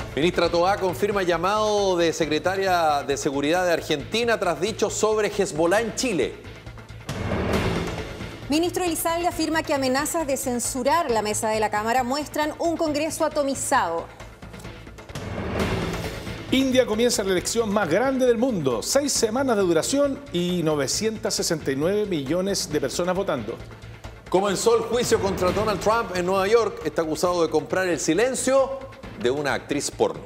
Ministra Toá confirma llamado de secretaria de Seguridad de Argentina tras dichos sobre Hezbollah en Chile. Ministro Elizalde afirma que amenazas de censurar la mesa de la Cámara muestran un Congreso atomizado. India comienza la elección más grande del mundo. 6 semanas de duración y 969 millones de personas votando. Comenzó el juicio contra Donald Trump en Nueva York. Está acusado de comprar el silencio de una actriz porno.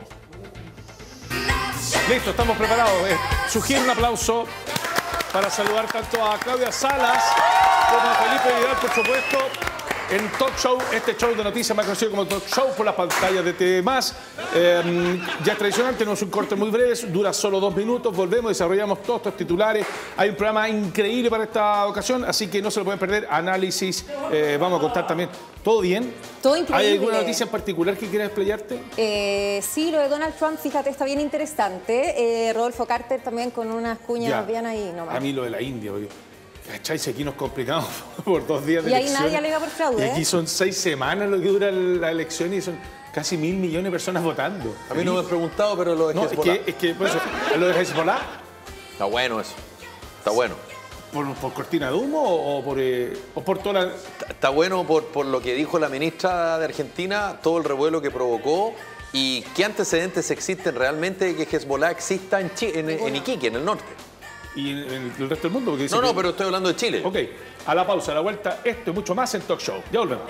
Listo, estamos preparados. Sugiero un aplauso para saludar tanto a Claudia Salas como a Felipe Vidal, por supuesto, en Talk Show, este show de noticias más conocido como Talk Show por las pantallas de TV+. Ya es tradicional, tenemos un corte muy breve, dura solo 2 minutos, volvemos, desarrollamos todos estos titulares. Hay un programa increíble para esta ocasión, así que no se lo pueden perder. Análisis, vamos a contar también. ¿Todo bien? Todo increíble. ¿Hay alguna noticia en particular que quieras desplayarte? Sí, lo de Donald Trump, fíjate, está bien interesante. Rodolfo Carter también con unas cuñas bien ahí nomás. A mí lo de la India, oye. ¿Cachai? Si aquí nos complicamos por 2 días de y ahí elecciones. nadie alega por fraude. Y aquí son 6 semanas lo que dura la elección y son casi 1.000 millones de personas votando. A mí no me han preguntado, pero lo de Hezbollah. Es que pues, lo de Hezbollah. Está bueno eso. Está bueno. ¿Por cortina de humo o por toda la...? Está bueno por lo que dijo la ministra de Argentina, todo el revuelo que provocó y qué antecedentes existen realmente de que Hezbollah exista en Iquique, en el norte. ¿Y en el resto del mundo? Porque dice no, pero estoy hablando de Chile. Ok, a la pausa, a la vuelta, esto y mucho más en Talk Show. Ya volvemos.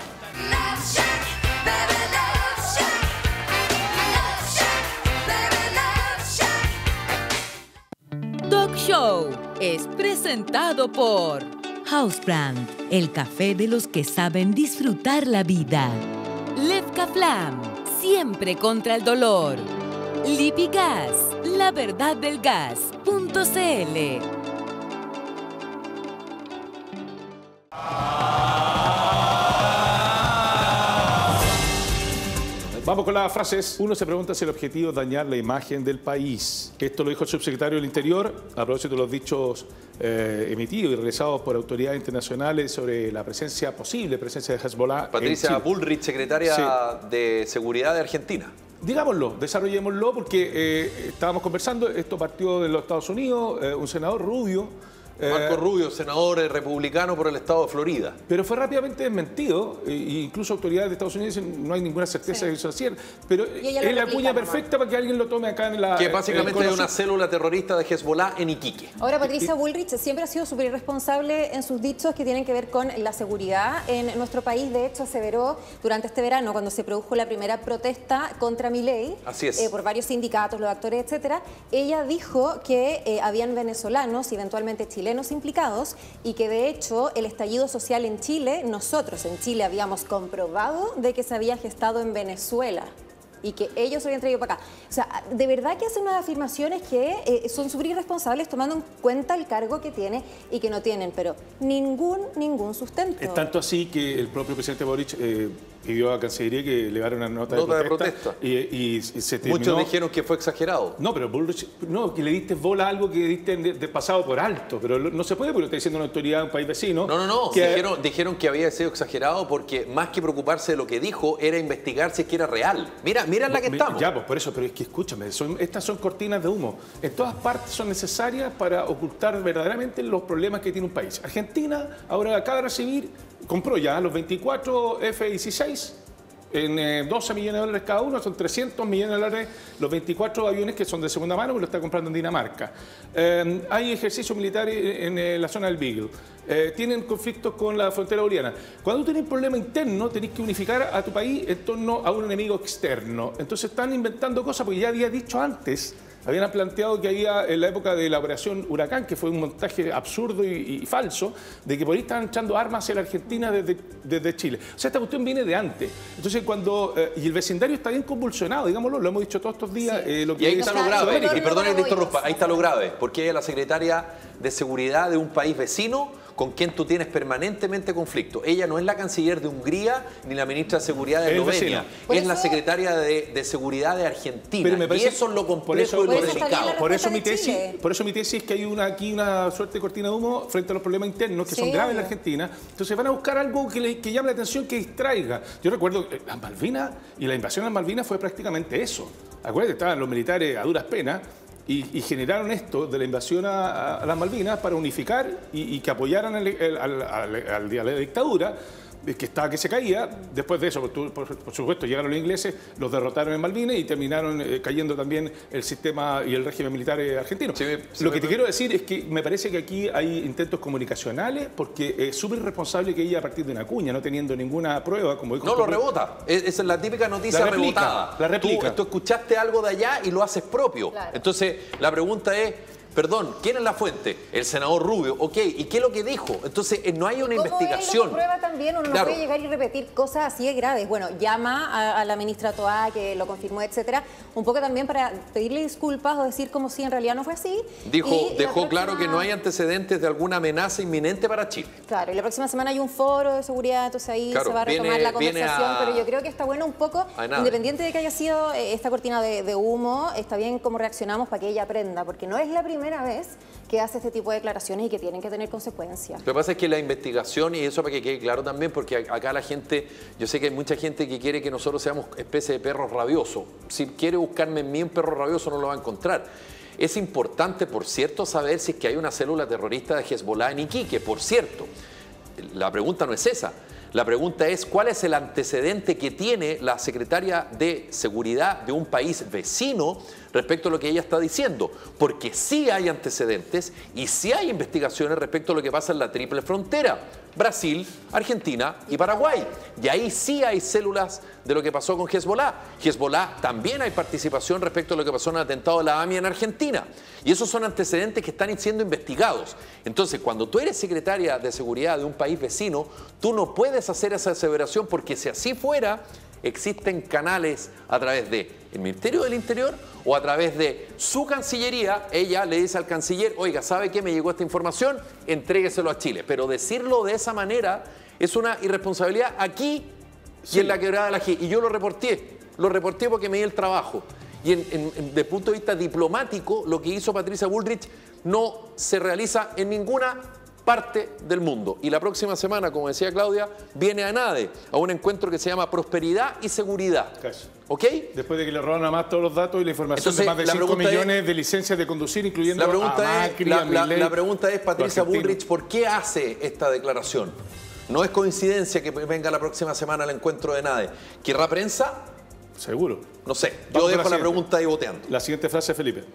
Talk Show es presentado por Housebrand, el café de los que saben disfrutar la vida. Lefkaflam, siempre contra el dolor. Lipigas, la verdad del gas.cl. Vamos con las frases. Uno se pregunta si el objetivo es dañar la imagen del país. Esto lo dijo el subsecretario del Interior a propósito de los dichos emitidos y realizados por autoridades internacionales sobre la posible presencia de Hezbollah. Patricia Bullrich, secretaria de Seguridad de Argentina. Digámoslo, desarrollémoslo, porque estábamos conversando, esto partió de los Estados Unidos, un senador Rubio. Marco Rubio, senador republicano por el estado de Florida. Pero fue rápidamente desmentido, e incluso autoridades de Estados Unidos dicen no hay ninguna certeza de que eso es cierto. Pero es la cuña perfecta para que alguien lo tome acá en la... Que básicamente es una célula terrorista de Hezbollah en Iquique. Ahora, Patricia Bullrich siempre ha sido súper irresponsable en sus dichos que tienen que ver con la seguridad en nuestro país. De hecho, aseveró durante este verano, cuando se produjo la primera protesta contra Milei, así es, por varios sindicatos, los actores, etcétera, ella dijo que habían venezolanos y eventualmente chilenos implicados y que de hecho el estallido social en Chile, nosotros en Chile habíamos comprobado de que se había gestado en Venezuela y que ellos se habían traído para acá. O sea, de verdad que hacen unas afirmaciones que son súper irresponsables tomando en cuenta el cargo que tiene y que no tienen, pero ningún sustento. Es tanto así que el propio presidente Boric pidió a Cancillería que elevara una nota de protesta. Y se terminó. Muchos dijeron que fue exagerado. No, pero Bullrich, no, que le diste bola a algo que diste de pasado por alto, pero no se puede porque lo está diciendo una autoridad de un país vecino. No. Dijeron que había sido exagerado porque más que preocuparse de lo que dijo, era investigar si es que era real. Mira en la que estamos. Ya, pues por eso, pero es que escúchame, estas son cortinas de humo. En todas partes son necesarias para ocultar verdaderamente los problemas que tiene un país. Argentina ahora acaba de recibir, compró ya los 24 F-16 en 12 millones de dólares cada uno, son 300 millones de dólares los 24 aviones que son de segunda mano, que lo está comprando en Dinamarca. Hay ejercicios militares en la zona del Beagle. Tienen conflictos con la frontera boliviana. Cuando tú tenés un problema interno, tenés que unificar a tu país en torno a un enemigo externo. Entonces están inventando cosas, porque ya había dicho antes, habían planteado que había en la época de la operación Huracán, que fue un montaje absurdo y falso, de que por ahí estaban echando armas hacia la Argentina desde Chile. O sea, esta cuestión viene de antes. Entonces, y el vecindario está bien convulsionado, digámoslo, lo hemos dicho todos estos días. Sí. Y ahí está lo grave, y perdón que te interrumpa, ahí está lo grave, porque ella es la secretaria de Seguridad de un país vecino con quien tú tienes permanentemente conflicto. Ella no es la canciller de Hungría ni la ministra de Seguridad de Eslovenia, es la secretaria de Seguridad de Argentina. Pero me parece, y eso es lo complejo y lo delicado. Por eso mi tesis es que hay aquí una suerte de cortina de humo frente a los problemas internos que son graves en la Argentina. Entonces van a buscar algo que llame la atención, que distraiga. Yo recuerdo las Malvinas y la invasión a las Malvinas fue prácticamente eso. Acuérdate, estaban los militares a duras penas y generaron esto de la invasión a las Malvinas para unificar y que apoyaran a la dictadura que se caía. Después de eso, por supuesto, llegaron los ingleses, los derrotaron en Malvinas y terminaron cayendo también el sistema y el régimen militar argentino. Lo que te quiero decir es que me parece que aquí hay intentos comunicacionales, porque es súper irresponsable que ella, a partir de una cuña, no teniendo ninguna prueba, como dijo... No, lo rebota. Esa es la típica noticia rebotada. La réplica. Tú escuchaste algo de allá y lo haces propio. Claro. Entonces, la pregunta es... Perdón, ¿quién es la fuente? El senador Rubio. Ok, ¿y qué es lo que dijo? Entonces, no hay una investigación. Como él lo prueba también, uno no puede llegar y repetir cosas así de graves. Bueno, llama a la ministra Toá, que lo confirmó, etcétera, un poco también para pedirle disculpas o decir como si en realidad no fue así. Dejó claro que no hay antecedentes de alguna amenaza inminente para Chile. Claro, y la próxima semana hay un foro de seguridad, entonces ahí se va a retomar la conversación, pero yo creo que está bueno un poco, independiente de que haya sido esta cortina de humo, está bien cómo reaccionamos para que ella aprenda, porque no es la primera vez que hace este tipo de declaraciones y que tienen que tener consecuencias. Lo que pasa es que la investigación, y eso para que quede claro también, porque acá la gente, yo sé que hay mucha gente que quiere que nosotros seamos especie de perros rabiosos. Si quiere buscarme en mí un perro rabioso no lo va a encontrar. Es importante, por cierto, saber si es que hay una célula terrorista de Hezbollah en Iquique, por cierto. La pregunta no es esa. La pregunta es, ¿cuál es el antecedente que tiene la secretaria de Seguridad de un país vecino respecto a lo que ella está diciendo? Porque sí hay antecedentes y sí hay investigaciones respecto a lo que pasa en la triple frontera. Brasil, Argentina y Paraguay. Y ahí sí hay células de lo que pasó con Hezbollah. Hezbollah también hay participación respecto a lo que pasó en el atentado de la AMIA en Argentina. Y esos son antecedentes que están siendo investigados. Entonces, cuando tú eres secretaria de seguridad de un país vecino, tú no puedes hacer esa aseveración, porque si así fuera, existen canales a través del Ministerio del Interior o a través de su Cancillería. Ella le dice al canciller, oiga, ¿sabe qué? Me llegó esta información, entrégueselo a Chile. Pero decirlo de esa manera es una irresponsabilidad aquí y en la Quebrada de la G. Y yo lo reporté porque me di el trabajo. Y desde el punto de vista diplomático, lo que hizo Patricia Bullrich no se realiza en ninguna parte del mundo. Y la próxima semana, como decía Claudia, viene a NADE, a un encuentro que se llama Prosperidad y Seguridad. ¿Ok? Después de que le roban a más todos los datos y la información. Entonces, de más de 5 millones de licencias de conducir, incluyendo la pregunta es, Patricia Bullrich, ¿por qué hace esta declaración? No es coincidencia que venga la próxima semana al encuentro de NADE. ¿Querrá prensa? Seguro. No sé. Yo dejo la pregunta ahí boteando. La siguiente frase, Felipe.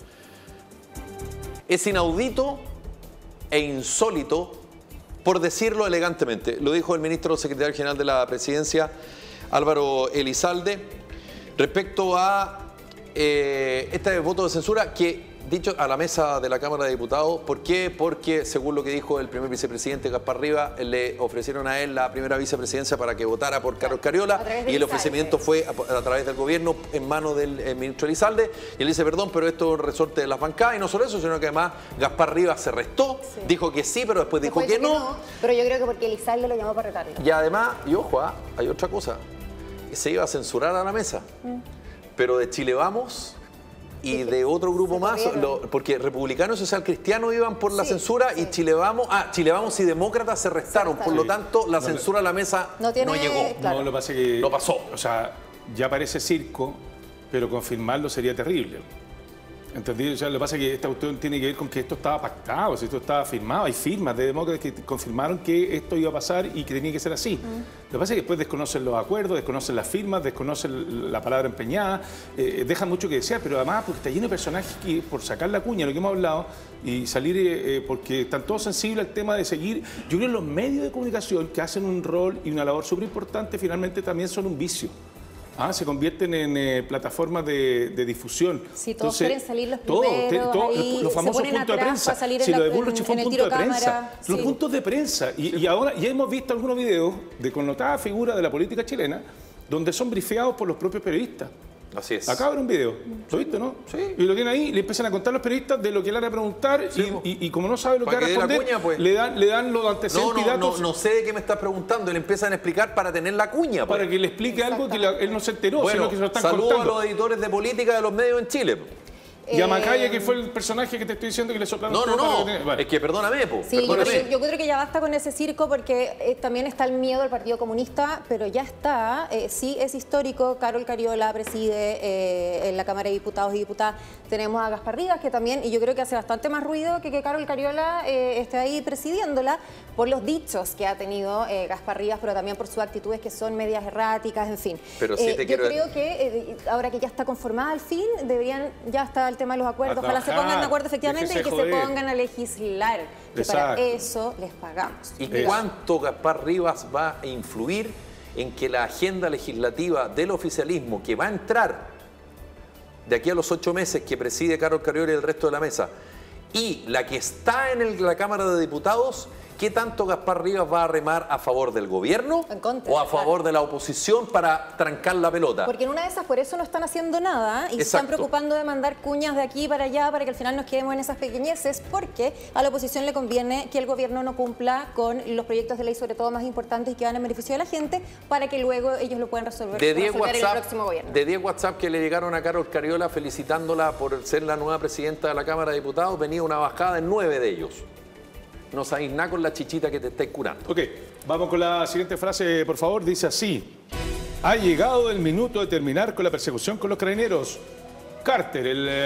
Es inaudito e insólito, por decirlo elegantemente. Lo dijo el ministro secretario general de la Presidencia, Álvaro Elizalde, respecto a este voto de censura que, dicho a la mesa de la Cámara de Diputados, ¿por qué? Porque, según lo que dijo el primer vicepresidente Gaspar Rivas, le ofrecieron a él la primera vicepresidencia para que votara por Carlos Cariola, y el ofrecimiento fue a través del gobierno en manos del ministro Elizalde, y él dice, perdón, pero esto es un resorte de las bancadas, y no solo eso, sino que además Gaspar Rivas se restó, dijo que sí, pero después dijo que no. Pero yo creo que porque Elizalde lo llamó para retarlo. Y además, y ojo, hay otra cosa, se iba a censurar a la mesa, pero de Chile Vamos y de otro grupo más, porque Republicano y Social Cristiano iban por la censura y Chile Vamos y Demócratas se restaron, por lo tanto la censura a la mesa no llegó. Claro. No, lo que pasa es que no pasó. O sea, ya parece circo, pero confirmarlo sería terrible. ¿Entendí? O sea, lo que pasa es que esta cuestión tiene que ver con que esto estaba pactado, esto estaba firmado. Hay firmas de demócratas que confirmaron que esto iba a pasar y que tenía que ser así. Lo que pasa es que después desconocen los acuerdos, desconocen las firmas, desconocen la palabra empeñada, dejan mucho que desear, pero además porque está lleno de personajes que, por sacar la cuña, lo que hemos hablado, y salir porque están todos sensibles al tema de seguir. Yo creo que los medios de comunicación que hacen un rol y una labor súper importante finalmente también son un vicio. Se convierten en plataformas de difusión. Si todos quieren salir los primeros, los famosos puntos de prensa. Si lo de Bullrich fue un punto de prensa. Los puntos de prensa. Y ahora ya hemos visto algunos videos de connotada figura de la política chilena donde son brifeados por los propios periodistas. Así es. Acá habrá un video, ¿lo viste, no? Sí. Y lo tienen ahí, le empiezan a contar los periodistas de lo que le van a preguntar y como no sabe lo que va a responder, cuña, pues. le dan los antecedentes y datos. No sé de qué me estás preguntando, y le empiezan a explicar para tener la cuña. Pues. Para que le explique algo que él no se enteró, bueno, sino que se lo están saludo contando. A los editores de política de los medios en Chile. Y a Macaya, que fue el personaje que te estoy diciendo que le soplaron. No. Bueno. Es que perdóname, po. Sí, Perdóname. yo creo que ya basta con ese circo porque también está el miedo al Partido Comunista, pero ya está. Sí, es histórico. Carol Cariola preside en la Cámara de Diputados y Diputadas. Tenemos a Gaspar Rivas, que también, y yo creo que hace bastante más ruido que Carol Cariola esté ahí presidiéndola por los dichos que ha tenido Gaspar Rivas, pero también por sus actitudes que son medias erráticas, en fin. Pero sí yo creo que ahora que ya está conformada al fin, deberían ya estar el tema de los acuerdos. Ojalá se pongan de acuerdo efectivamente y que se pongan a legislar, que para eso les pagamos. ¿Y cuánto Gaspar Rivas va a influir en que la agenda legislativa del oficialismo que va a entrar de aquí a los 8 meses que preside Carol Cariola y el resto de la mesa y la que está en la Cámara de Diputados, qué tanto Gaspar Rivas va a remar a favor del gobierno o a favor de la oposición para trancar la pelota? Porque en una de esas, por eso no están haciendo nada y se están preocupando de mandar cuñas de aquí para allá para que al final nos quedemos en esas pequeñeces, porque a la oposición le conviene que el gobierno no cumpla con los proyectos de ley, sobre todo más importantes y que van en beneficio de la gente, para que luego ellos lo puedan resolver en el próximo gobierno. De 10 WhatsApp que le llegaron a Carol Cariola felicitándola por ser la nueva presidenta de la Cámara de Diputados, venía una bajada en 9 de ellos. No sabéis nada con la chichita que te estáis curando. Ok, vamos con la siguiente frase, por favor. Dice así: ha llegado el minuto de terminar con la persecución con los carabineros. Carter,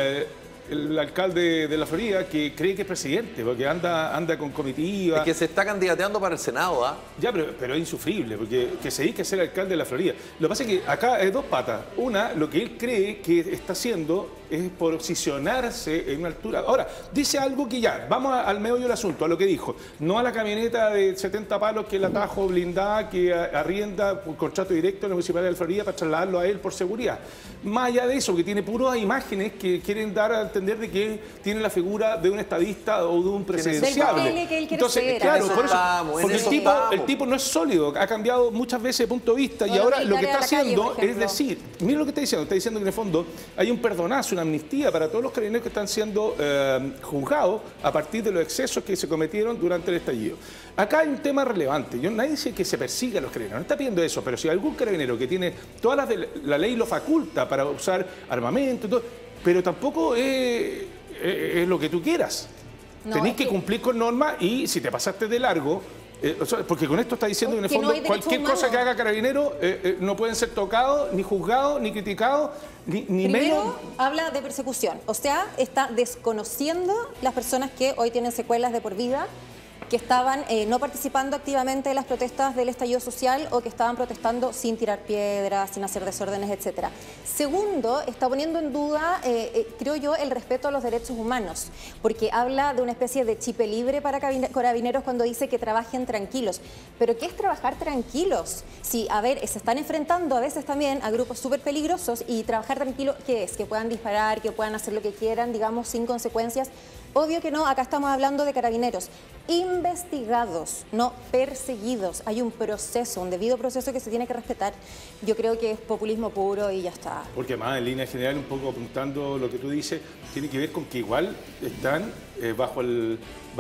el alcalde de la Florida, que cree que es presidente, porque anda con comitiva. Es que se está candidateando para el Senado, ¿ah? Ya, pero es insufrible, porque que se dedique a ser alcalde de la Florida. Lo que pasa es que acá hay dos patas. Una, lo que él cree que está haciendo es posicionarse en una altura. Ahora, dice algo que ya, vamos al meollo del asunto, a lo que dijo. No a la camioneta de 70 palos que el atajo blindada, que arrienda por contrato directo en la Municipalidad de la Florida para trasladarlo a él por seguridad. Más allá de eso, que tiene puras imágenes que quieren dar a entender de que tiene la figura de un estadista o de un presidenciable. Entonces, claro, por eso, porque el tipo no es sólido, ha cambiado muchas veces de punto de vista y ahora lo que está haciendo es decir, mira lo que está diciendo que en el fondo hay un perdonazo, una amnistía para todos los carabineros que están siendo juzgados a partir de los excesos que se cometieron durante el estallido. Acá hay un tema relevante. Nadie dice que se persiga a los carabineros, no está pidiendo eso, pero si algún carabinero que tiene todas las de la ley lo faculta para usar armamento y todo, pero tampoco es lo que tú quieras. No, tenés que cumplir con normas y si te pasaste de largo, porque con esto está diciendo que en el fondo cualquier cosa que haga carabinero no pueden ser tocados, ni juzgados, ni criticados, ni Primero, menos. Habla de persecución, o sea, está desconociendo las personas que hoy tienen secuelas de por vida, que estaban no participando activamente en las protestas del estallido social o que estaban protestando sin tirar piedras, sin hacer desórdenes, etc. Segundo, está poniendo en duda, creo yo, el respeto a los derechos humanos, porque habla de una especie de chipe libre para carabineros cuando dice que trabajen tranquilos. ¿Pero qué es trabajar tranquilos? Sí, a ver, se están enfrentando a veces también a grupos súper peligrosos y trabajar tranquilo, ¿qué es? Que puedan disparar, que puedan hacer lo que quieran, digamos, sin consecuencias. Obvio que no, acá estamos hablando de carabineros investigados, no perseguidos. Hay un proceso, un debido proceso que se tiene que respetar. Yo creo que es populismo puro y ya está. Porque además, en línea general, un poco apuntando lo que tú dices, tiene que ver con que igual están bajo el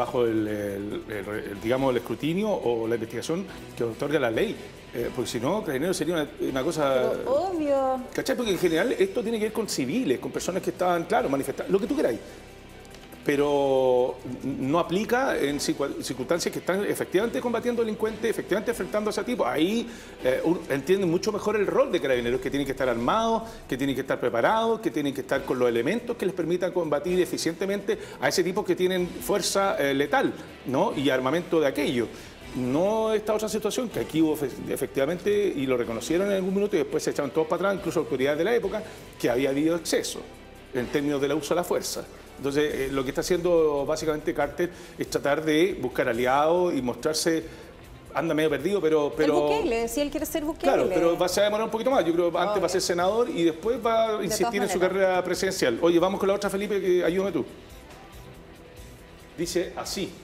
digamos, el escrutinio o la investigación que otorga la ley. Porque si no, carabineros sería una cosa... Pero obvio. ¿Cachai? Porque en general esto tiene que ver con civiles, con personas que estaban, claro, manifestando, lo que tú queráis. Pero no aplica en circunstancias que están efectivamente combatiendo delincuentes, efectivamente enfrentando a ese tipo. Ahí entienden mucho mejor el rol de carabineros, que tienen que estar armados, que tienen que estar preparados, que tienen que estar con los elementos que les permitan combatir eficientemente a ese tipo que tienen fuerza letal, ¿no? Y armamento de aquello. No esta otra situación, que aquí hubo efectivamente, y lo reconocieron en algún minuto y después se echaron todos para atrás, incluso autoridades de la época, que había habido exceso en términos del uso de la fuerza. Entonces, lo que está haciendo básicamente Carter es tratar de buscar aliados y mostrarse, anda medio perdido, pero... El Bukele, si él quiere ser Bukele. Claro, pero se va a demorar un poquito más. Yo creo que antes va a ser senador y después va a insistir en su carrera presidencial. Oye, vamos con la otra, Felipe, que ayúdame tú. Dice así.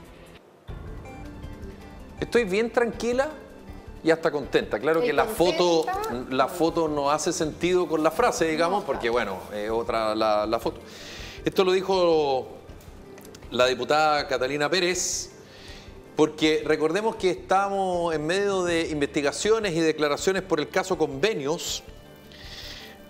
Estoy bien tranquila y hasta contenta. Claro que la foto no hace sentido con la frase, digamos, porque bueno, otra la foto. Esto lo dijo la diputada Catalina Pérez, porque recordemos que estamos en medio de investigaciones y declaraciones por el caso Convenios,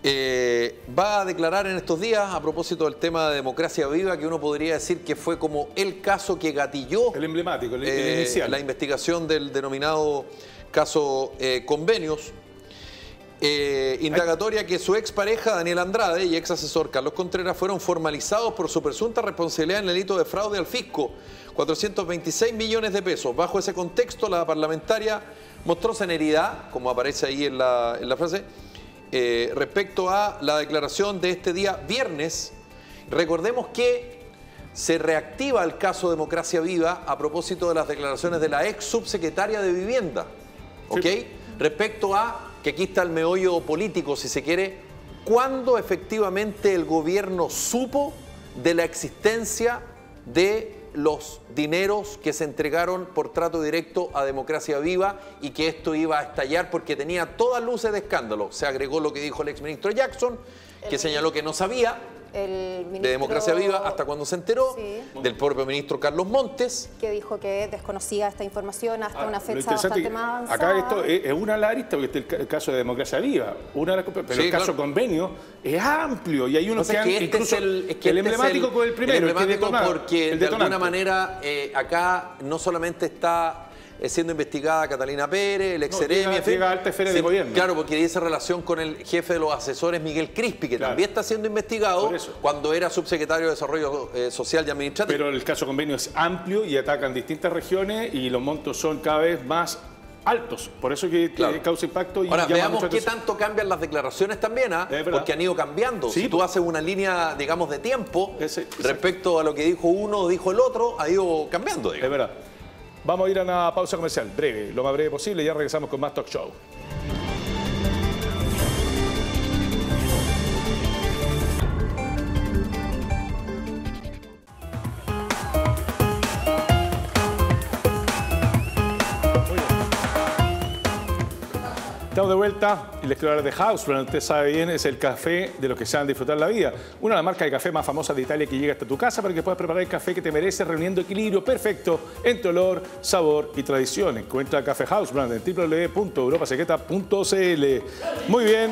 va a declarar en estos días, a propósito del tema de Democracia Viva, que uno podría decir que fue como el caso que gatilló el emblemático, el inicial, la investigación del denominado caso Convenios. Indagatoria que su expareja Daniel Andrade y ex asesor Carlos Contreras fueron formalizados por su presunta responsabilidad en el delito de fraude al fisco, 426 millones de pesos. Bajo ese contexto, la parlamentaria mostró celeridad, como aparece ahí en la frase, respecto a la declaración de este día viernes. Recordemos que se reactiva el caso Democracia Viva a propósito de las declaraciones de la ex subsecretaria de Vivienda, ¿ok? Sí. Respecto a que aquí está el meollo político, si se quiere, ¿cuándo efectivamente el gobierno supo de la existencia de los dineros que se entregaron por trato directo a Democracia Viva y que esto iba a estallar porque tenía todas luces de escándalo? Se agregó lo que dijo el exministro Jackson, que señaló que no sabía de Democracia Viva hasta cuando se enteró, sí, del propio ministro Carlos Montes, que dijo que desconocía esta información hasta una fecha bastante más avanzada. Acá esto es una de las aristas, porque este es el caso de Democracia Viva, pero sí, el caso Convenio es amplio y hay unos que han incluso el emblemático con el primero, el emblemático porque de alguna manera acá no solamente está siendo investigada Catalina Pérez, el ex-Seremi, llega alta esfera de gobierno. Claro, porque dice relación con el jefe de los asesores, Miguel Crispi, que también está siendo investigado cuando era subsecretario de Desarrollo Social y Administrativo. Pero el caso Convenio es amplio y atacan distintas regiones y los montos son cada vez más altos, por eso que causa impacto. Y ahora veamos qué tanto cambian las declaraciones también, porque han ido cambiando. Sí, si tú haces una línea, digamos, de tiempo respecto a lo que dijo uno o dijo el otro, ha ido cambiando, digamos. Es verdad. Vamos a ir a una pausa comercial, breve, lo más breve posible, y ya regresamos con más Talk Show. Estamos de vuelta y les quiero hablar de Hausbrand. Usted sabe bien, es el café de los que saben disfrutar la vida. Una de las marcas de café más famosas de Italia que llega hasta tu casa para que puedas preparar el café que te mereces, reuniendo equilibrio perfecto entre olor, sabor y tradición. Encuentra Café Hausbrand en www.europasecreta.cl. Muy bien.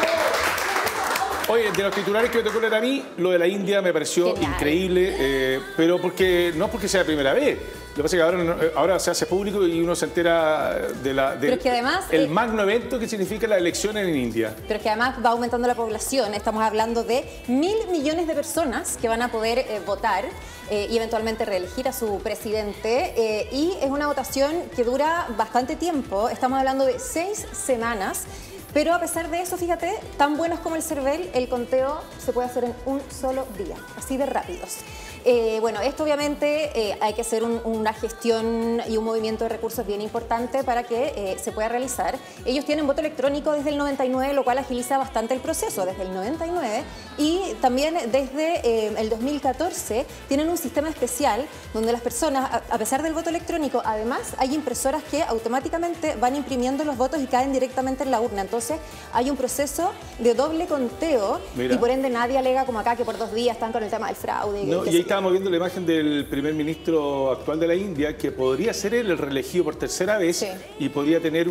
Oye, de los titulares que me tocó leer a mí, lo de la India me pareció increíble, pero no porque sea la primera vez. Lo que pasa es que ahora se hace público y uno se entera pero es que además, el magno evento que significa la elección en India. Pero es que además va aumentando la población. Estamos hablando de 1.000 millones de personas que van a poder votar y eventualmente reelegir a su presidente. Y es una votación que dura bastante tiempo. Estamos hablando de 6 semanas. Pero a pesar de eso, fíjate, tan buenos como el CERVEL, el conteo se puede hacer en un solo día, así de rápidos. Bueno, esto obviamente hay que hacer una gestión y un movimiento de recursos bien importante para que se pueda realizar. Ellos tienen voto electrónico desde el 99, lo cual agiliza bastante el proceso, desde el 99. Y también desde el 2014 tienen un sistema especial donde las personas, a pesar del voto electrónico, además hay impresoras que automáticamente van imprimiendo los votos y caen directamente en la urna. Entonces hay un proceso de doble conteo. Mira. Y por ende nadie alega como acá que por 2 días están con el tema del fraude. No, y ahí estábamos viendo la imagen del primer ministro actual de la India, que podría ser él el reelegido por tercera vez y podría tener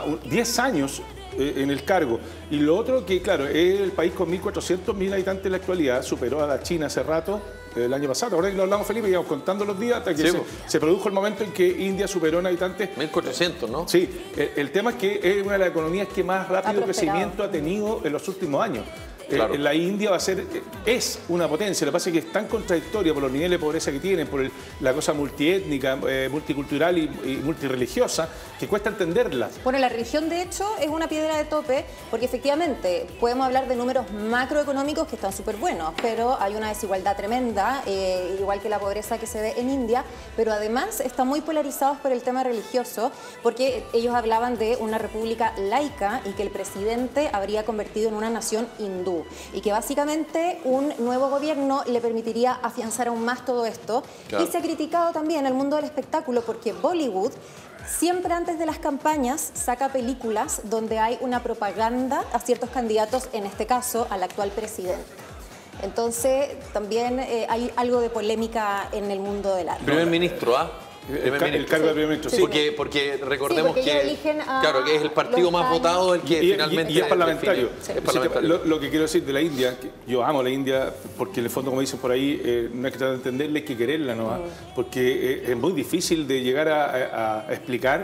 10 años en el cargo. Y lo otro que, claro, es el país con 1.400.000 habitantes en la actualidad, superó a la China hace rato, el año pasado. Ahora que lo hablamos, Felipe, íbamos contando los días hasta que se produjo el momento en que India superó en habitantes. 1.400, ¿no? Sí, el tema es que es una de las economías que más rápido crecimiento ha tenido en los últimos años. Claro. La India es una potencia, lo que pasa es que es tan contradictoria por los niveles de pobreza que tienen, por la cosa multiétnica, multicultural y multireligiosa, que cuesta entenderla. Bueno, la religión de hecho es una piedra de tope, porque efectivamente podemos hablar de números macroeconómicos que están súper buenos, pero hay una desigualdad tremenda, igual que la pobreza que se ve en India, pero además están muy polarizados por el tema religioso, porque ellos hablaban de una república laica y que el presidente habría convertido en una nación hindú. Y que básicamente un nuevo gobierno le permitiría afianzar aún más todo esto. Claro. Y se ha criticado también el mundo del espectáculo porque Bollywood siempre antes de las campañas saca películas donde hay una propaganda a ciertos candidatos, en este caso al actual presidente. Entonces también hay algo de polémica en el mundo del arte. Primer ministro, el cargo de primer ministro. Sí, porque recordemos que claro, que es el partido más votado el que finalmente y es parlamentario. Sí. Es parlamentario. Lo que quiero decir de la India, que yo amo la India porque en el fondo, como dicen por ahí, no hay que tratar de entenderla, hay que quererla, ¿no? Porque es muy difícil de llegar a explicar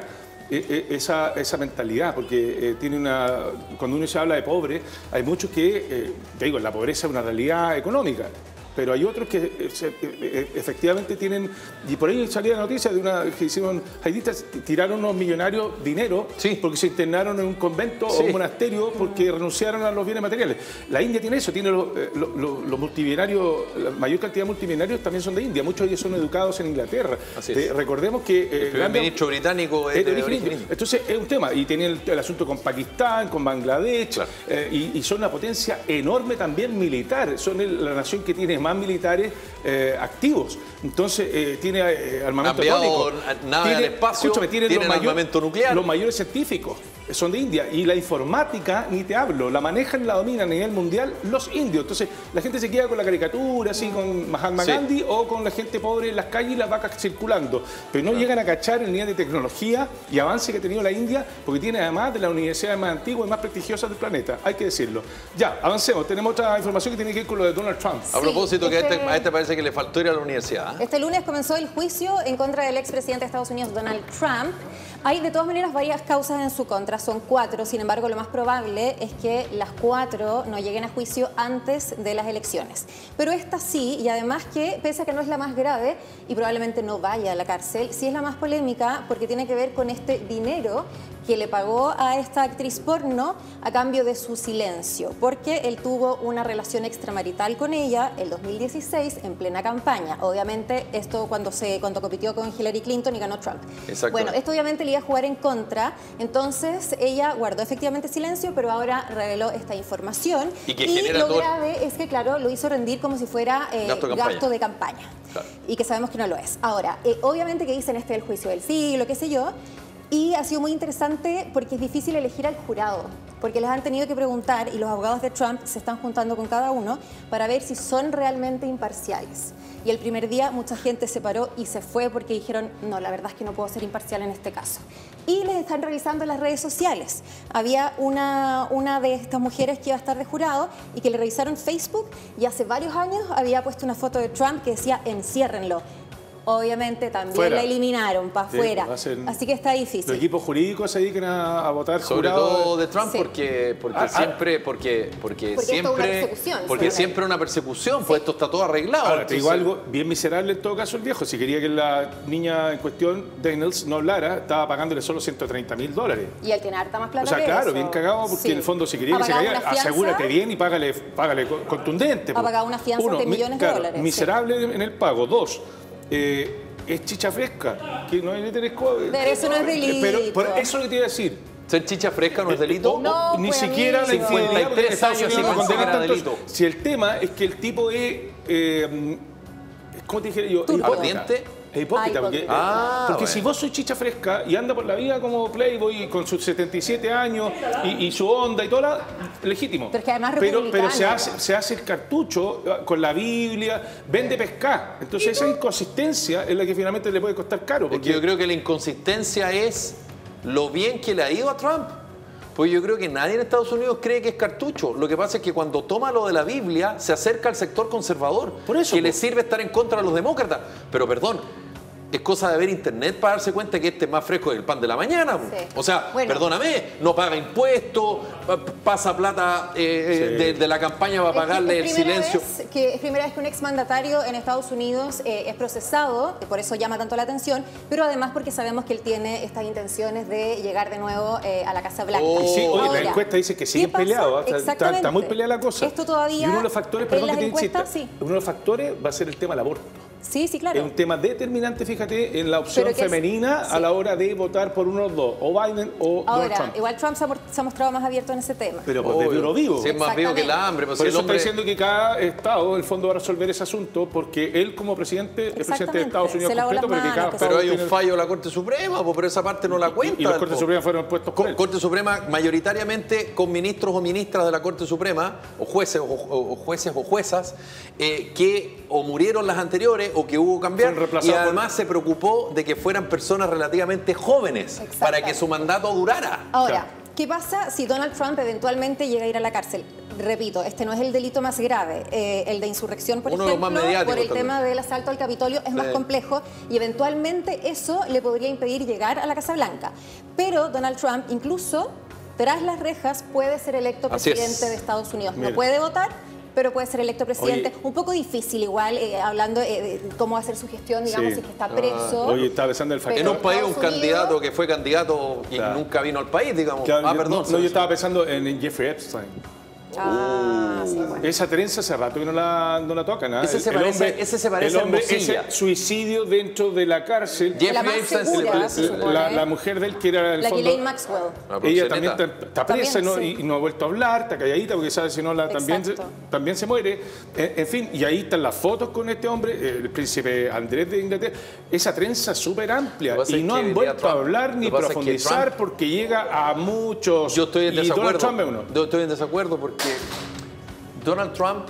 esa mentalidad, porque cuando uno se habla de pobre, hay muchos que, te digo, la pobreza es una realidad económica, pero hay otros que efectivamente tienen, y por ahí salía la noticia de una que hicieron jaidistas, tiraron unos millonarios dinero porque se internaron en un convento o un monasterio porque renunciaron a los bienes materiales. La India tiene eso, tiene los multimillonarios, la mayor cantidad de multimillonarios también son de India, muchos de ellos son educados en Inglaterra. Recordemos que el primer ministro británico es de origen indio. Entonces es un tema, y tiene el asunto con Pakistán, con Bangladesh, y son una potencia enorme también militar, son la nación que tiene más militares activos. Entonces tiene armamento atómico, nave al espacio, tiene armamento nuclear. Los mayores científicos son de India, y la informática, ni te hablo, la manejan, la dominan a nivel mundial los indios. Entonces la gente se queda con la caricatura, así con Mahatma Gandhi, o con la gente pobre en las calles y las vacas circulando, pero no llegan a cachar el nivel de tecnología y avance que ha tenido la India, porque tiene además de las universidades más antiguas y más prestigiosas del planeta, hay que decirlo. Ya, avancemos, tenemos otra información que tiene que ver con lo de Donald Trump. A propósito, que a este parece que le faltó ir a la universidad. Este lunes comenzó el juicio en contra del expresidente de Estados Unidos, Donald Trump. Hay de todas maneras varias causas en su contra, son 4, sin embargo lo más probable es que las 4 no lleguen a juicio antes de las elecciones. Pero esta sí, y además que, pese a que no es la más grave y probablemente no vaya a la cárcel, sí es la más polémica porque tiene que ver con este dinero que le pagó a esta actriz porno a cambio de su silencio, porque él tuvo una relación extramarital con ella el 2016 en plena campaña. Obviamente esto cuando compitió con Hillary Clinton y ganó Trump. Exacto. Bueno, esto obviamente le iba a jugar en contra, entonces ella guardó efectivamente silencio, pero ahora reveló esta información. Y lo grave es que, claro, lo hizo rendir como si fuera gasto de campaña. Claro. Y que sabemos que no lo es. Ahora, obviamente que dicen el juicio del siglo, qué sé yo. Y ha sido muy interesante porque es difícil elegir al jurado, porque les han tenido que preguntar, y los abogados de Trump se están juntando con cada uno para ver si son realmente imparciales. Y el primer día mucha gente se paró y se fue porque dijeron, no, la verdad es que no puedo ser imparcial en este caso. Y les están revisando las redes sociales. Había una de estas mujeres que iba a estar de jurado y que le revisaron Facebook, y hace varios años había puesto una foto de Trump que decía, enciérrenlo. Obviamente también la eliminaron para afuera, así que está difícil. Los equipos jurídicos se dedican a votar sobre jurados. todo de Trump, porque siempre una persecución, pues esto está todo arreglado. Ahora, te digo algo bien miserable en todo caso el viejo. Si quería que la niña en cuestión, Daniels, no hablara, estaba pagándole solo $130.000. Y él tiene harta más plata. O sea, claro, bien cagado, porque en el fondo si quería que se caiga, asegúrate bien y págale contundente. Ha pagado una fianza de millones de dólares. Miserable en el pago. 2. Es chicha fresca, que no hay pero eso no es delito. Pero eso es lo que te iba a decir. ¿Ser chicha fresca no es delito? No, ni siquiera la 53 años sin considerar delito. Si el tema es que el tipo es, ¿cómo te dije yo? ¿Ardiente? Es hipócrita, porque bueno. Si vos sois chicha fresca y anda por la vida como Playboy con sus 77 años y su onda y todo, legítimo. Pero, es que además pero se hace el cartucho con la Biblia, vende pescar. Entonces esa inconsistencia es la que finalmente le puede costar caro. Porque yo creo que la inconsistencia es lo bien que le ha ido a Trump. Pues yo creo que nadie en Estados Unidos cree que es cartucho. Lo que pasa es que cuando toma lo de la Biblia se acerca al sector conservador, por eso, que le sirve estar en contra de los demócratas. Pero perdón, es cosa de ver internet para darse cuenta que este es más fresco que el pan de la mañana. Sí. O sea, perdóname, no paga impuestos, pasa plata de la campaña para pagarle el silencio. Es primera vez que un exmandatario en Estados Unidos es procesado, por eso llama tanto la atención, pero además porque sabemos que él tiene estas intenciones de llegar de nuevo a la Casa Blanca. Sí, oye, la encuesta dice que siguen peleados, está muy peleada la cosa. Esto todavía, y uno de los factores, en las encuestas, uno de los factores va a ser el tema del aborto. Sí, claro. Es un tema determinante, fíjate, en la opción femenina a la hora de votar por uno de los dos, o Biden o Donald Trump. Igual Trump se ha mostrado más abierto en ese tema. Pero pues de vivo. Si es más vivo que el hambre. Pues por eso está diciendo que cada estado, en el fondo, va a resolver ese asunto, porque él como presidente, es presidente de Estados Unidos completo, pero hay un fallo de la Corte Suprema, pero esa parte no la cuenta. Y la Corte Suprema fueron puestos por él. Corte Suprema mayoritariamente con ministros o ministras de la Corte Suprema, o jueces o juezas, que o murieron las anteriores o que hubo que cambiar. Fueron reemplazados Y además se preocupó de que fueran personas relativamente jóvenes para que su mandato durara. Ahora, ¿qué pasa si Donald Trump eventualmente llega a ir a la cárcel? Repito, este no es el delito más grave. El de insurrección, por Uno de los ejemplo, más mediáticos por el también. tema del asalto al Capitolio, es más complejo y eventualmente eso le podría impedir llegar a la Casa Blanca. Pero Donald Trump, incluso tras las rejas, puede ser electo Así es. presidente de Estados Unidos. Mira. No puede votar, pero puede ser electo presidente. Oye. Un poco difícil igual, hablando de cómo hacer su gestión, digamos, Sí. si es que está preso. Oye, estaba pensando en el factor. En un país, un Estados candidato Unidos- que fue candidato y Claro. nunca vino al país, digamos. Claro, Perdón. yo estaba pensando en Jeffrey Epstein. Sí, bueno. Esa trenza hace rato que no la tocan. ¿Ah? Ese se parece- ese se parece el hombre, a Hermosilla. ese suicidio dentro de la cárcel. Jeffrey La más Epstein, segura, se supone. La mujer de él, que era en el La fondo... Ghislaine Maxwell. Ah, pero Ella se también neta. está presa, También, ¿no? sí. Y no ha vuelto a hablar, está calladita porque sabe si no Exacto. también se muere. En fin, y ahí están las fotos con este hombre, el príncipe Andrés de Inglaterra. Esa trenza súper amplia Lo que pasa y es no que han hoy día vuelto a Trump- hablar ni lo que pasa es que profundizar Trump- porque llega a muchos. Yo estoy en y Donald desacuerdo. Trump es uno. Yo estoy en desacuerdo porque Donald Trump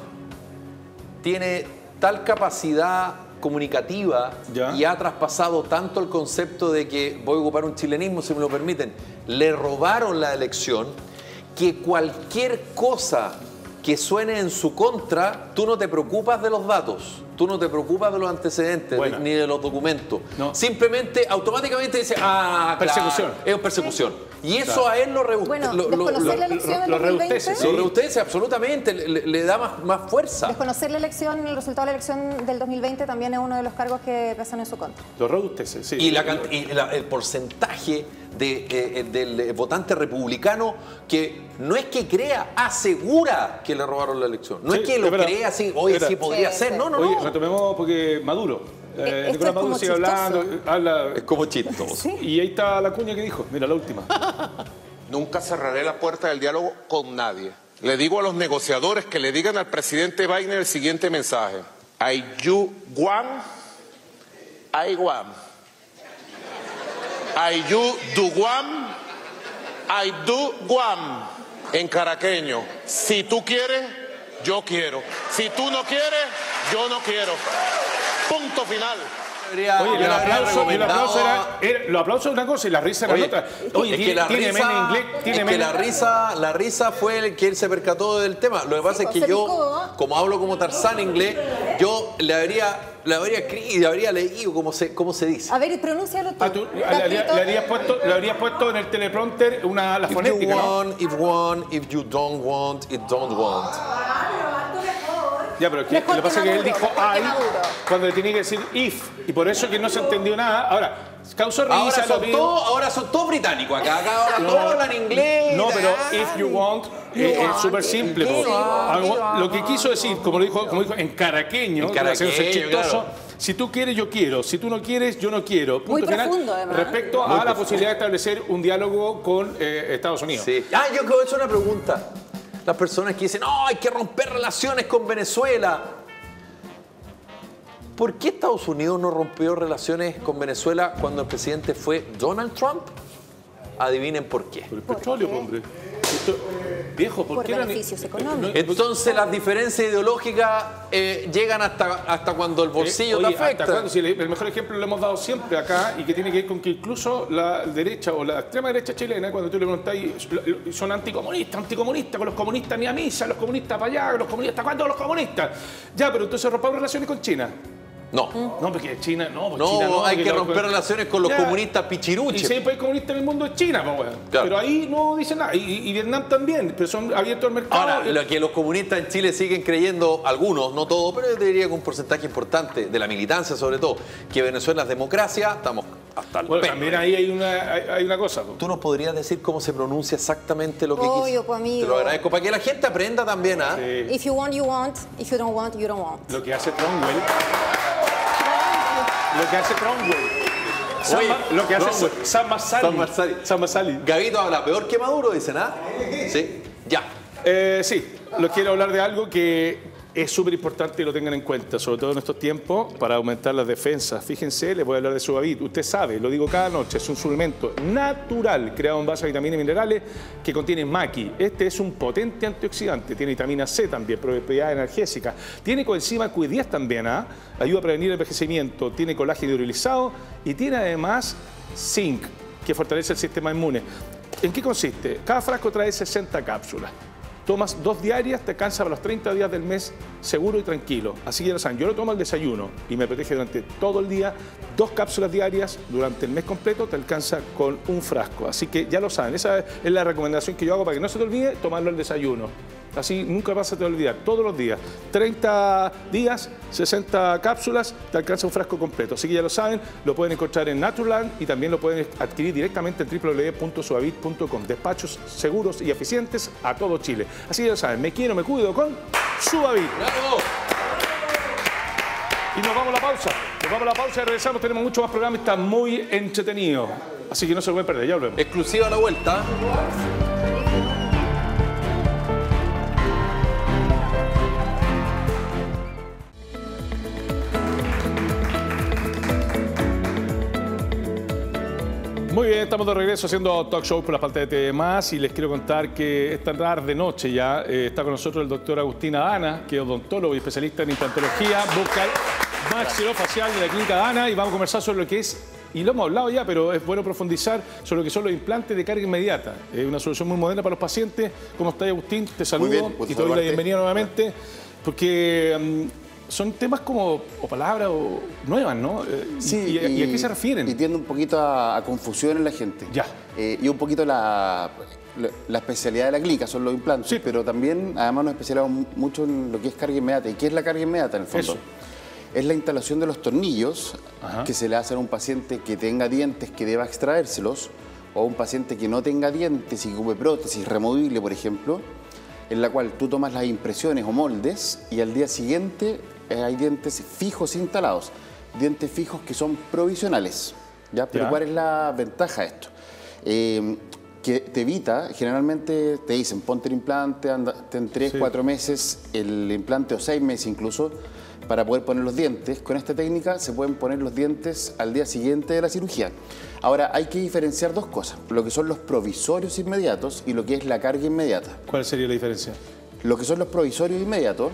tiene tal capacidad comunicativa Ya. y ha traspasado tanto el concepto de que, voy a ocupar un chilenismo si me lo permiten, le robaron la elección, que cualquier cosa que suene en su contra, tú no te preocupas de los datos, tú no te preocupas de los antecedentes Bueno. ni de los documentos. No. Simplemente, automáticamente dice, claro, Persecución. es persecución. Y eso a él lo Bueno, desconocer la elección del lo 2020. reustece, sí. lo reustece absolutamente, le da más fuerza. Desconocer la elección, el resultado de la elección del 2020 también es uno de los cargos que pesan en su contra. Los reustece, sí. Y, el porcentaje del votante republicano que no es que crea, asegura que le robaron la elección. No Sí, es que lo es verdad. crea así, oye, Es verdad. sí podría Sí, ser. sí. No, no, Oye, no. retomemos porque Maduro. Esto Nicolás es como Maduro sigue chistoso. hablando, habla. Es como chistoso. Sí. Y ahí está la cuña que dijo. Mira, la última. Nunca cerraré la puerta del diálogo con nadie. Le digo a los negociadores que le digan al presidente Biden el siguiente mensaje. I you want, I want. I you do want, I do want. En caraqueño. Si tú quieres, yo quiero. Si tú no quieres, yo no quiero. Punto final. Oye, Yo el le habría aplauso recomendado los aplausos es una cosa y la risa era Oye, otra. Oye, es que la tiene risa, menos inglés, tiene es que menos. la risa fue el que él se percató del tema. Lo que pasa es que se yo, picó. como hablo como Tarzán inglés, yo le habría escrito, le habría leído cómo se dice. A ver, pronúncialo tú. Ah, tú le Capito. habrías puesto en el teleprompter la If you fonética, ¿no? want, if you don't want, it don't want. Ya, pero que, Mejor lo que pasa es que que él Maduro, dijo mejor que I Maduro. cuando le tenía que decir if. Y por eso que no se entendió nada. Ahora, causó Ahora risa. son todos británicos acá ahora No, todos hablan inglés. No, pero Ay. if you want es súper simple. you po. want. Lo que quiso decir, como dijo en caraqueño, En caraqueño, haciéndose chistoso, claro. si tú quieres, yo quiero. Si tú no quieres, yo no quiero. Muy Punto final. profundo, además. Respecto a la posibilidad de establecer un diálogo con Estados Unidos. Sí. Yo quiero hacer una pregunta. Las personas que dicen, no, hay que romper relaciones con Venezuela. ¿Por qué Estados Unidos no rompió relaciones con Venezuela cuando el presidente fue Donald Trump? Adivinen por qué. Por el petróleo, qué? hombre. Viejo, ¿por Por qué eran- beneficios económicos. no- Entonces las diferencias ideológicas llegan hasta cuando el bolsillo Oye, te afecta. ¿hasta cuándo? Si el mejor ejemplo lo hemos dado siempre acá y que tiene que ver con que incluso la derecha o la extrema derecha chilena, cuando tú le preguntas, son anticomunistas con los comunistas ni a misa, los comunistas para allá, los comunistas, ¿cuándo los comunistas? Ya, pero entonces rompamos relaciones con China. No. No, porque China no. Porque No, China hay porque que romper relaciones con los Ya. comunistas Y pichiruches. si hay país comunista en el mundo es China, pues, weón. Claro. Pero ahí no dicen nada. Y Vietnam también, pero son abiertos al mercado. Ahora, lo que los comunistas en Chile siguen creyendo, algunos, no todos, pero yo te diría que un porcentaje importante de la militancia sobre todo, que Venezuela es democracia, estamos hasta el Bueno, pelo. también ahí hay una cosa. pues. ¿Tú nos podrías decir cómo se pronuncia exactamente lo que Obvio, quisiste? pues, amigo. Te lo agradezco, para que la gente aprenda también, ¿ah? Sí. If you want, you want. If you don't want, you don't want. Lo que hace Cromwell. Lo que hace Cromwell. Oye, Lo que hace Cromwell. Sam Massali. Sam Massali. Gavito habla peor que Maduro, dicen, ¿ah? Sí, ya. Sí, les quiero hablar de algo que Es súper importante que lo tengan en cuenta, sobre todo en estos tiempos, para aumentar las defensas. Fíjense, les voy a hablar de Suvavit. Usted sabe, lo digo cada noche, es un suplemento natural creado en base a vitaminas y minerales que contiene maqui. Este es un potente antioxidante, tiene vitamina C también, propiedades analgésicas. Tiene coenzima Q10 también, ayuda a prevenir el envejecimiento, tiene colágeno hidrolizado y tiene además zinc, que fortalece el sistema inmune. ¿En qué consiste? Cada frasco trae 60 cápsulas. Tomas 2 diarias, te alcanza para los 30 días del mes seguro y tranquilo. Así que ya lo saben, yo lo tomo al desayuno y me protege durante todo el día. 2 cápsulas diarias durante el mes completo te alcanza con un frasco. Así que ya lo saben, esa es la recomendación que yo hago para que no se te olvide tomarlo al desayuno. Así nunca vas a te olvidar, todos los días. 30 días, 60 cápsulas, te alcanza un frasco completo. Así que ya lo saben, lo pueden encontrar en Naturland y también lo pueden adquirir directamente en www.suvavit.com. Despachos seguros y eficientes a todo Chile. Así que ya lo saben, me quiero, me cuido con Suvavit. ¡Bravo! Y nos vamos a la pausa. Nos vamos a la pausa y regresamos. Tenemos mucho más programas, está muy entretenido. Así que no se lo pueden perder, ya volvemos. Exclusiva a la vuelta. Muy bien, estamos de regreso haciendo talk show por la falta de TV+, y les quiero contar que esta tarde, noche ya, está con nosotros el doctor Agustín Adana, que es odontólogo y especialista en implantología bucal maxilofacial de la Clínica Adana, y vamos a conversar sobre lo que es, y lo hemos hablado ya, pero es bueno profundizar sobre lo que son los implantes de carga inmediata. Es una solución muy moderna para los pacientes. ¿Cómo estás, Agustín? Te saludo bien, y te doy la bienvenida nuevamente, porque son temas como, o palabras nuevas, ¿no? Sí, ¿Y a qué se refieren? Y tiende un poquito a confusión en la gente. Ya. Y un poquito la especialidad de la clínica son los implantes, Sí. pero también además nos especializamos mucho en lo que es carga inmediata. ¿Y qué es la carga inmediata en el fondo? Eso. Es la instalación de los tornillos Ajá. que se le hacen a un paciente que tenga dientes que deba extraérselos, o a un paciente que no tenga dientes y que ocupe prótesis removible, por ejemplo, en la cual tú tomas las impresiones o moldes y al día siguiente hay dientes fijos instalados, dientes fijos que son provisionales, ¿ya? Pero Ya. ¿cuál es la ventaja de esto? Que te evita, generalmente te dicen, ponte el implante, andate en 3, Sí. 4 meses el implante, o 6 meses incluso, para poder poner los dientes. Con esta técnica se pueden poner los dientes al día siguiente de la cirugía. Ahora, hay que diferenciar 2 cosas, lo que son los provisorios inmediatos y lo que es la carga inmediata. ¿Cuál sería la diferencia? Lo que son los provisorios inmediatos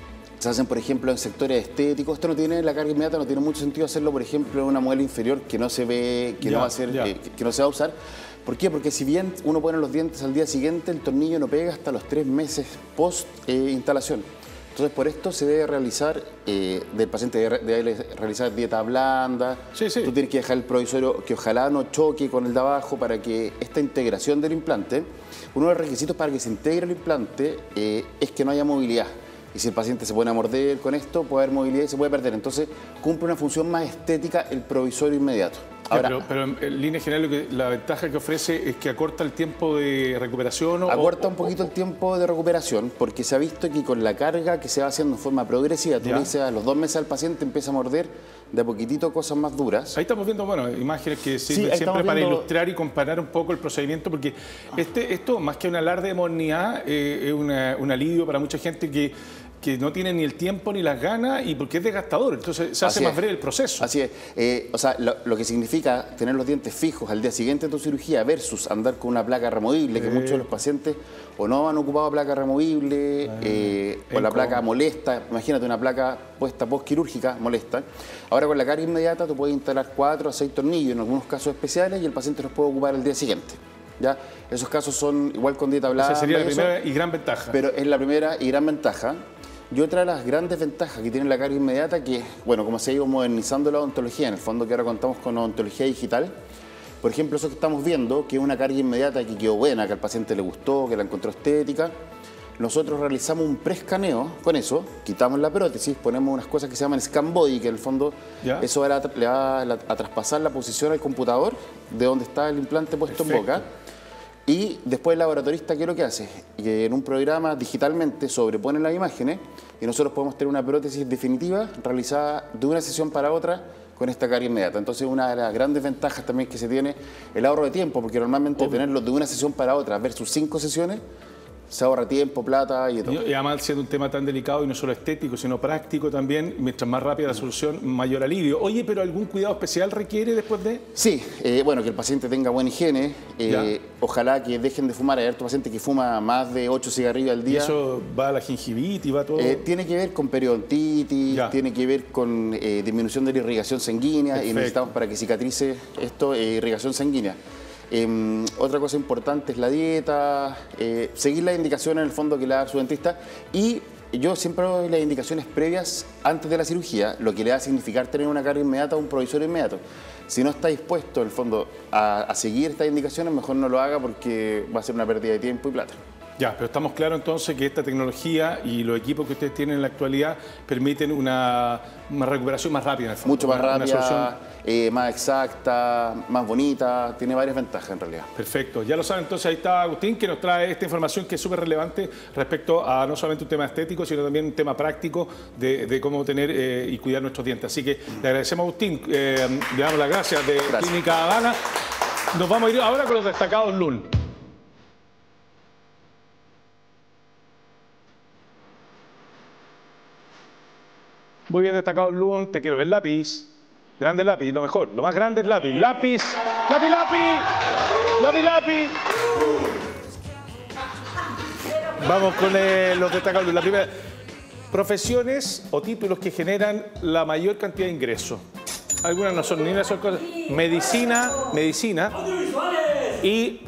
se hacen, por ejemplo, en sectores estéticos. Esto no tiene, la carga inmediata no tiene mucho sentido hacerlo, por ejemplo, en una muela inferior que no se ve, que Ya, no va a ser, ya. que no se va a usar. ¿Por qué? Porque si bien uno pone los dientes al día siguiente, el tornillo no pega hasta los 3 meses post instalación. Entonces, por esto se debe realizar, del paciente debe realizar dieta blanda. Sí, sí. Tú tienes que dejar el provisorio que ojalá no choque con el de abajo para que esta integración del implante, uno de los requisitos para que se integre el implante es que no haya movilidad. Y si el paciente se pone a morder con esto, puede haber movilidad y se puede perder. Entonces, cumple una función más estética el provisorio inmediato. Ahora, Pero en línea general la ventaja que ofrece es que acorta el tiempo de recuperación. acorta un poquito el tiempo de recuperación, porque se ha visto que con la carga que se va haciendo en forma progresiva, tú Ya. le dices a los 2 meses al paciente empieza a morder de a poquitito cosas más duras. Ahí estamos viendo, bueno, imágenes que Sí, sirven ahí siempre estamos para viendo- ilustrar y comparar un poco el procedimiento, porque esto, más que un alarde de modernidad, es un alivio para mucha gente que no tiene ni el tiempo ni las ganas y porque es desgastador. Entonces se hace Así más es. breve el proceso. Así es. O sea, lo que significa tener los dientes fijos al día siguiente de tu cirugía versus andar con una placa removible, que muchos de los pacientes o no han ocupado placa removible o la placa molesta. Imagínate una placa puesta postquirúrgica molesta. Ahora con la carga inmediata tú puedes instalar 4 a 6 tornillos en algunos casos especiales y el paciente los puede ocupar el día siguiente. ¿Ya? Esos casos son igual con dieta blanda. Esa sería la y eso, primera y gran ventaja. pero es la primera y gran ventaja. Y otra de las grandes ventajas que tiene la carga inmediata, que, bueno, como se ha ido modernizando la odontología, en el fondo que ahora contamos con odontología digital, por ejemplo, eso que estamos viendo, que es una carga inmediata que quedó buena, que al paciente le gustó, que la encontró estética, nosotros realizamos un preescaneo con eso, quitamos la prótesis, ponemos unas cosas que se llaman scan body, que en el fondo ¿Ya? eso le va a traspasar la posición al computador de donde está el implante puesto en Perfecto. boca. Y después el laboratorista, ¿qué es lo que hace? Que en un programa digitalmente sobrepone las imágenes y nosotros podemos tener una prótesis definitiva realizada de una sesión para otra con esta carga inmediata. Entonces, una de las grandes ventajas también que se tiene el ahorro de tiempo, porque normalmente tenerlo de una sesión para otra versus 5 sesiones Se ahorra tiempo, plata y todo. Y además siendo un tema tan delicado y no solo estético, sino práctico también, mientras más rápida la solución, mayor alivio. Oye, ¿pero algún cuidado especial requiere después de...? Sí, bueno, que el paciente tenga buena higiene, ojalá que dejen de fumar. Hay harto paciente que fuma más de 8 cigarrillos al día. ¿Y eso va a la gingivitis, va todo? Tiene que ver con periodontitis, tiene que ver con disminución de la irrigación sanguínea. Perfecto. Y necesitamos para que cicatrice esto, irrigación sanguínea. Otra cosa importante es la dieta, seguir las indicaciones en el fondo que le da su dentista, y yo siempre doy las indicaciones previas antes de la cirugía, lo que le va a significar tener una carga inmediata o un provisorio inmediato. Si no está dispuesto en el fondo a seguir estas indicaciones, mejor no lo haga porque va a ser una pérdida de tiempo y plata. Ya, pero estamos claros entonces que esta tecnología y los equipos que ustedes tienen en la actualidad permiten una recuperación más rápida en el fondo. Mucho más rápida, más exacta, más bonita, tiene varias ventajas en realidad. Perfecto, ya lo saben, entonces ahí está Agustín, que nos trae esta información que es súper relevante respecto a no solamente un tema estético, sino también un tema práctico de cómo tener y cuidar nuestros dientes. Así que le agradecemos a Agustín, le damos las gracias de Clínica Habana. Nos vamos a ir ahora con los destacados LUN. Muy bien destacado, LUN. Te quiero ver lápiz. Grande lápiz, lo mejor. Lo más grande es lápiz. ¡Lápiz! ¡Lápiz, lápiz! ¡Lápiz, lápiz! Vamos con los destacados LUN. La primera, profesiones o títulos que generan la mayor cantidad de ingresos. Algunas no son ni una sola cosa. Medicina e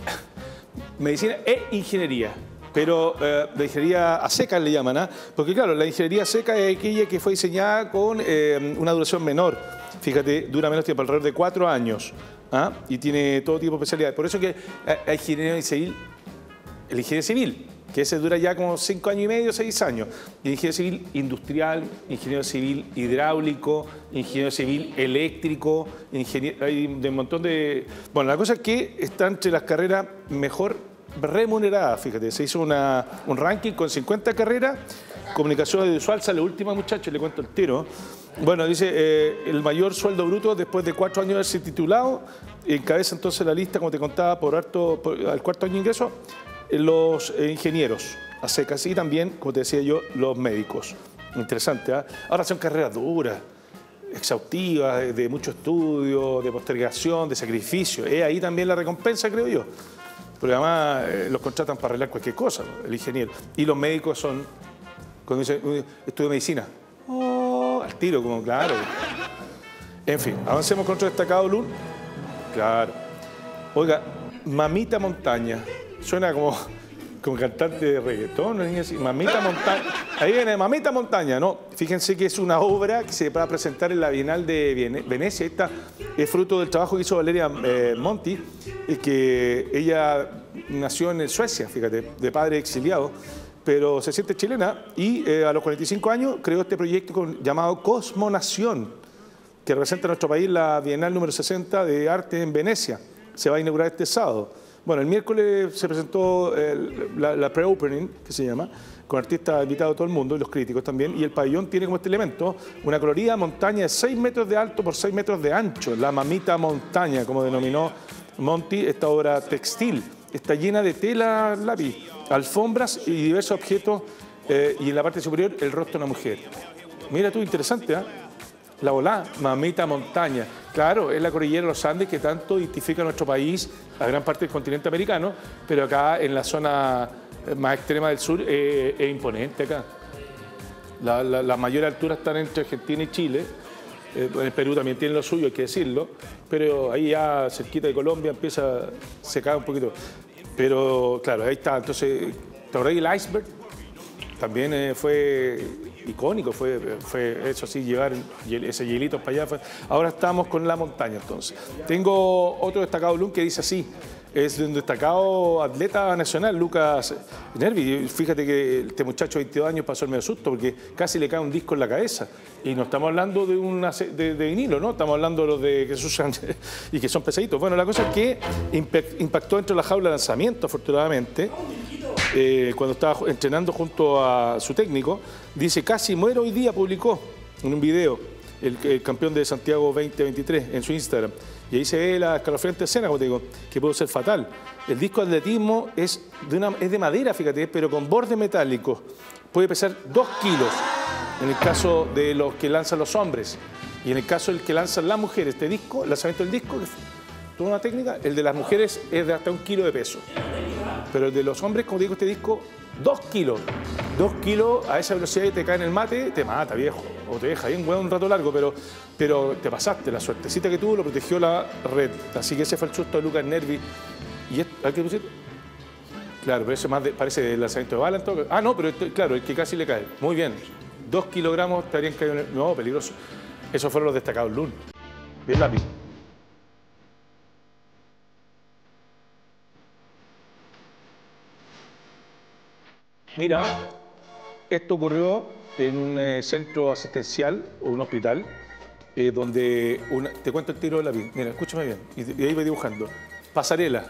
ingeniería. Pero la ingeniería a secas le llaman, porque claro, la ingeniería seca es aquella que fue diseñada con una duración menor. Fíjate, dura menos tiempo, alrededor de 4 años, y tiene todo tipo de especialidades. Por eso que hay ingeniería civil, el ingeniero civil, que ese dura ya como 5 años y medio, 6 años. Y ingeniero civil industrial, ingeniero civil hidráulico, ingeniero civil eléctrico, hay un montón de... Bueno, la cosa es que está entre las carreras mejor remunerada, fíjate, se hizo un ranking con 50 carreras, comunicación audiovisual sale última, muchachos, le cuento el tiro. Bueno, dice, el mayor sueldo bruto después de 4 años de haberse titulado, encabeza entonces la lista, como te contaba, al cuarto año de ingreso, los ingenieros a secas y también, como te decía yo, los médicos. Interesante, Ahora son carreras duras, exhaustivas, de mucho estudio, de postergación, de sacrificio. Es ahí también la recompensa, creo yo. Porque además los contratan para arreglar cualquier cosa, el ingeniero. Y los médicos son, cuando dicen, estudio medicina, al tiro, como claro. En fin, avancemos con otro destacado, LUN. Claro. Oiga, Mamita Montaña. Suena como cantante de reggaetón, ¿no? Mamita Montaña. Ahí viene Mamita Montaña, ¿no? Fíjense que es una obra que se va a presentar en la Bienal de Venecia. Esta es fruto del trabajo que hizo Valeria Monti, que ella nació en Suecia, fíjate, de padre exiliado, pero se siente chilena y a los 45 años creó este proyecto llamado Cosmonación, que representa a nuestro país la Bienal número 60 de Arte en Venecia. Se va a inaugurar este sábado. Bueno, el miércoles se presentó la pre-opening, que se llama, con artistas invitados de todo el mundo y los críticos también, y el pabellón tiene como este elemento una colorida montaña de 6 metros de alto por 6 metros de ancho, la Mamita Montaña, como denominó Monti, esta obra textil. Está llena de tela, lápiz, alfombras y diversos objetos, y en la parte superior el rostro de una mujer. Mira tú, interesante, La volá, Mamita Montaña. Claro, es la cordillera de los Andes que tanto identifica a nuestro país, a gran parte del continente americano, pero acá en la zona más extrema del sur es imponente acá. Las mayores alturas están entre Argentina y Chile. El Perú también tiene lo suyo, hay que decirlo, pero ahí ya cerquita de Colombia empieza a secar un poquito. Pero claro, ahí está. Entonces, ¿te acordás del iceberg? También fue icónico, fue eso sí, llevar ese hielito para allá. Ahora estamos con la montaña, entonces. Tengo otro destacado LUN que dice así, es de un destacado atleta nacional, Lucas Nervi. Fíjate que este muchacho de 22 años pasó el medio susto porque casi le cae un disco en la cabeza. Y no estamos hablando de vinilo, ¿no? Estamos hablando de los que se usan y que son pesaditos. Bueno, la cosa es que impactó dentro de la jaula de lanzamiento, afortunadamente. Cuando estaba entrenando junto a su técnico, dice, casi muero hoy día, publicó en un video. el campeón de Santiago 2023 en su Instagram. Y ahí se ve la escalofriante escena, como te digo, que puede ser fatal. El disco de atletismo es de madera, fíjate, pero con borde metálico. Puede pesar 2 kilos en el caso de los que lanzan los hombres. Y en el caso del que lanzan las mujeres, este disco, el lanzamiento del disco, toda una técnica, el de las mujeres es de hasta 1 kilo de peso. Pero el de los hombres, como digo, este disco, 2 kilos. 2 kilos a esa velocidad y te cae en el mate, te mata, viejo. O te deja bien hueón un rato largo, pero te pasaste. La suertecita que tuvo lo protegió la red. Así que ese fue el susto de Lucas Nervi. ¿Y esto, ¿a qué pusiste? Claro, pero eso más parece el lanzamiento de bala en todo. Ah, no, pero claro, el que casi le cae. Muy bien. 2 kilogramos estarían caídos en el... No, peligroso. Esos fueron los destacados LUN. Bien lápiz. Mira, esto ocurrió en un centro asistencial o un hospital donde... te cuento el tiro de lápiz. Mira, escúchame bien. Y ahí voy dibujando. Pasarela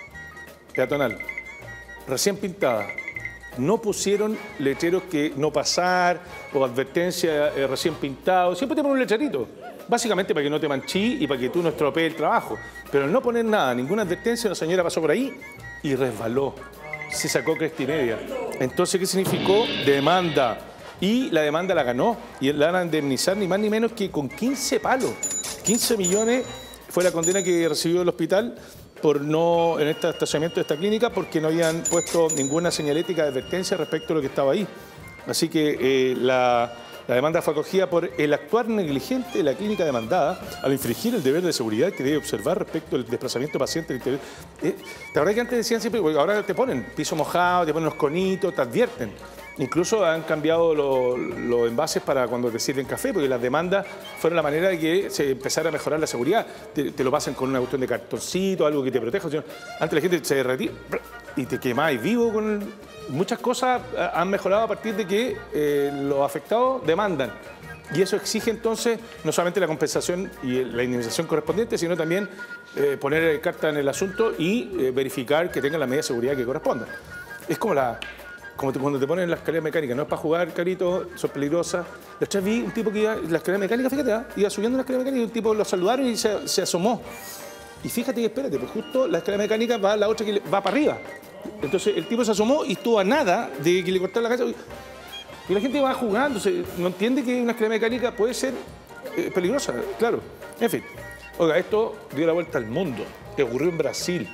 peatonal, recién pintada. No pusieron letreros que no pasar o advertencia recién pintado. Siempre te ponen un letrerito. Básicamente para que no te manchí y para que tú no estropees el trabajo. Pero al no poner nada, ninguna advertencia, la señora pasó por ahí y resbaló. Se sacó cresta y media. Entonces, ¿qué significó? Demanda. Y la demanda la ganó. Y la van a indemnizar ni más ni menos que con 15 palos. 15 millones fue la condena que recibió el hospital por no, en este estacionamiento de esta clínica, porque no habían puesto ninguna señalética de advertencia respecto a lo que estaba ahí. Así que la demanda fue acogida por el actuar negligente de la clínica demandada al infringir el deber de seguridad que debe observar respecto al desplazamiento de pacientes al interior. ¿Te acuerdas que antes decían siempre, ahora te ponen piso mojado, te ponen los conitos, te advierten? Incluso han cambiado los envases para cuando te sirven café, porque las demandas fueron la manera de que se empezara a mejorar la seguridad. Te lo pasan con una cuestión de cartoncito, algo que te proteja. Antes la gente se derretía y te quemáis vivo con... Muchas cosas han mejorado a partir de que los afectados demandan. Y eso exige entonces no solamente la compensación y la indemnización correspondiente, sino también poner carta en el asunto y verificar que tengan la medida de seguridad que corresponda. Es como cuando te ponen las escaleras mecánicas, no es para jugar, carito, son peligrosas. La otra vez vi un tipo que iba, la escalera mecánica, fíjate, iba subiendo la escalera mecánica y un tipo lo saludaron y se asomó. Y fíjate que espérate, pues justo la escalera mecánica va a la otra que va para arriba. Entonces el tipo se asomó y estuvo a nada de que le cortaran la cabeza. Y la gente va jugando, no entiende que una escalera mecánica puede ser peligrosa, claro. En fin, oiga, esto dio la vuelta al mundo. Ocurrió en Brasil.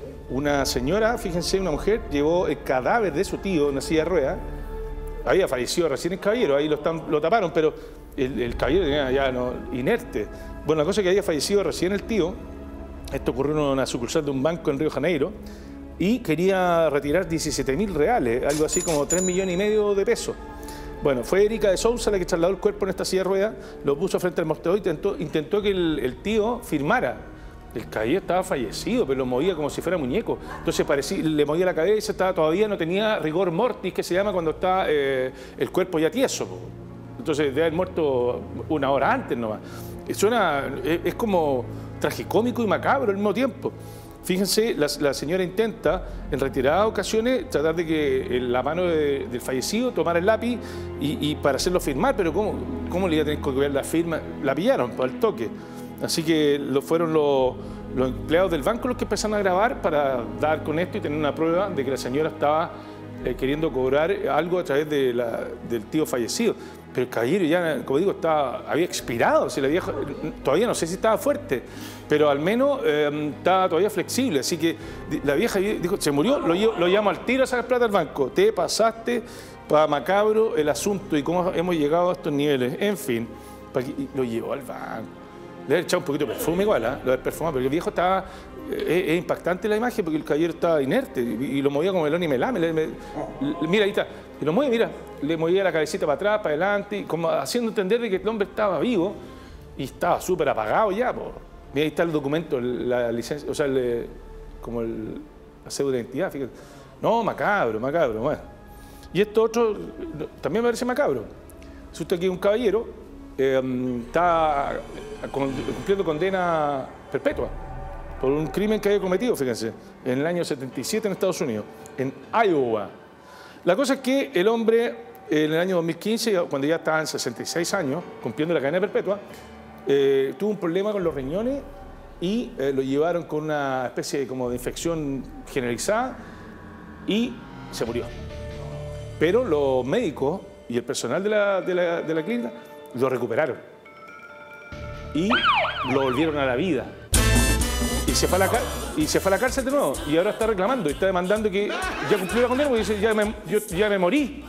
Una señora, fíjense, una mujer, llevó el cadáver de su tío en una silla de ruedas. Había fallecido recién el caballero, ahí lo taparon, pero el caballero tenía ya inerte. Bueno, la cosa es que había fallecido recién el tío. Esto ocurrió en una sucursal de un banco en Río de Janeiro. Y quería retirar 17.000 reales, algo así como 3,5 millones de pesos. Bueno, fue Erika de Sousa la que trasladó el cuerpo en esta silla de ruedas, lo puso frente al mostrador y intentó que el tío firmara. El caballero estaba fallecido, pero lo movía como si fuera muñeco. Entonces le movía la cabeza, todavía no tenía rigor mortis, que se llama cuando está el cuerpo ya tieso. Entonces debe haber muerto una hora antes nomás. Es como tragicómico y macabro al mismo tiempo. Fíjense, la señora intenta en retiradas ocasiones tratar de que la mano del fallecido tomara el lápiz y para hacerlo firmar, pero ¿cómo le iba a tener que copiar la firma? La pillaron por el toque. Así que fueron los empleados del banco los que empezaron a grabar para dar con esto y tener una prueba de que la señora estaba queriendo cobrar algo a través del tío fallecido. Pero el caballero ya, como digo, había expirado. O sea, la vieja, todavía no sé si estaba fuerte, pero al menos estaba todavía flexible. Así que la vieja dijo, se murió, lo llamo al tiro a sacar plata al banco. Te pasaste para macabro el asunto y cómo hemos llegado a estos niveles. En fin, lo llevó al banco. Le había echado un poquito de perfume igual, lo había perfumado, pero el viejo estaba... Es impactante la imagen porque el caballero estaba inerte y lo movía como melón y melame. Mira, ahí está. Y lo mueve, mira. Le movía la cabecita para atrás, para adelante, como haciendo entender de que el hombre estaba vivo y estaba súper apagado ya. Mira, ahí está el documento, la licencia, o sea, como la cédula de identidad, fíjate. No, macabro, bueno. Y esto otro también me parece macabro. Resulta que un caballero está cumpliendo condena perpetua por un crimen que había cometido, fíjense, en el año 77 en Estados Unidos, en Iowa. La cosa es que el hombre en el año 2015, cuando ya estaba en 66 años, cumpliendo la cadena perpetua, tuvo un problema con los riñones y lo llevaron con una especie de infección generalizada y se murió. Pero los médicos y el personal de la clínica lo recuperaron y lo volvieron a la vida. Y se fue a la cárcel de nuevo y ahora está reclamando y está demandando que ya cumplió la condena porque dice, yo ya me morí.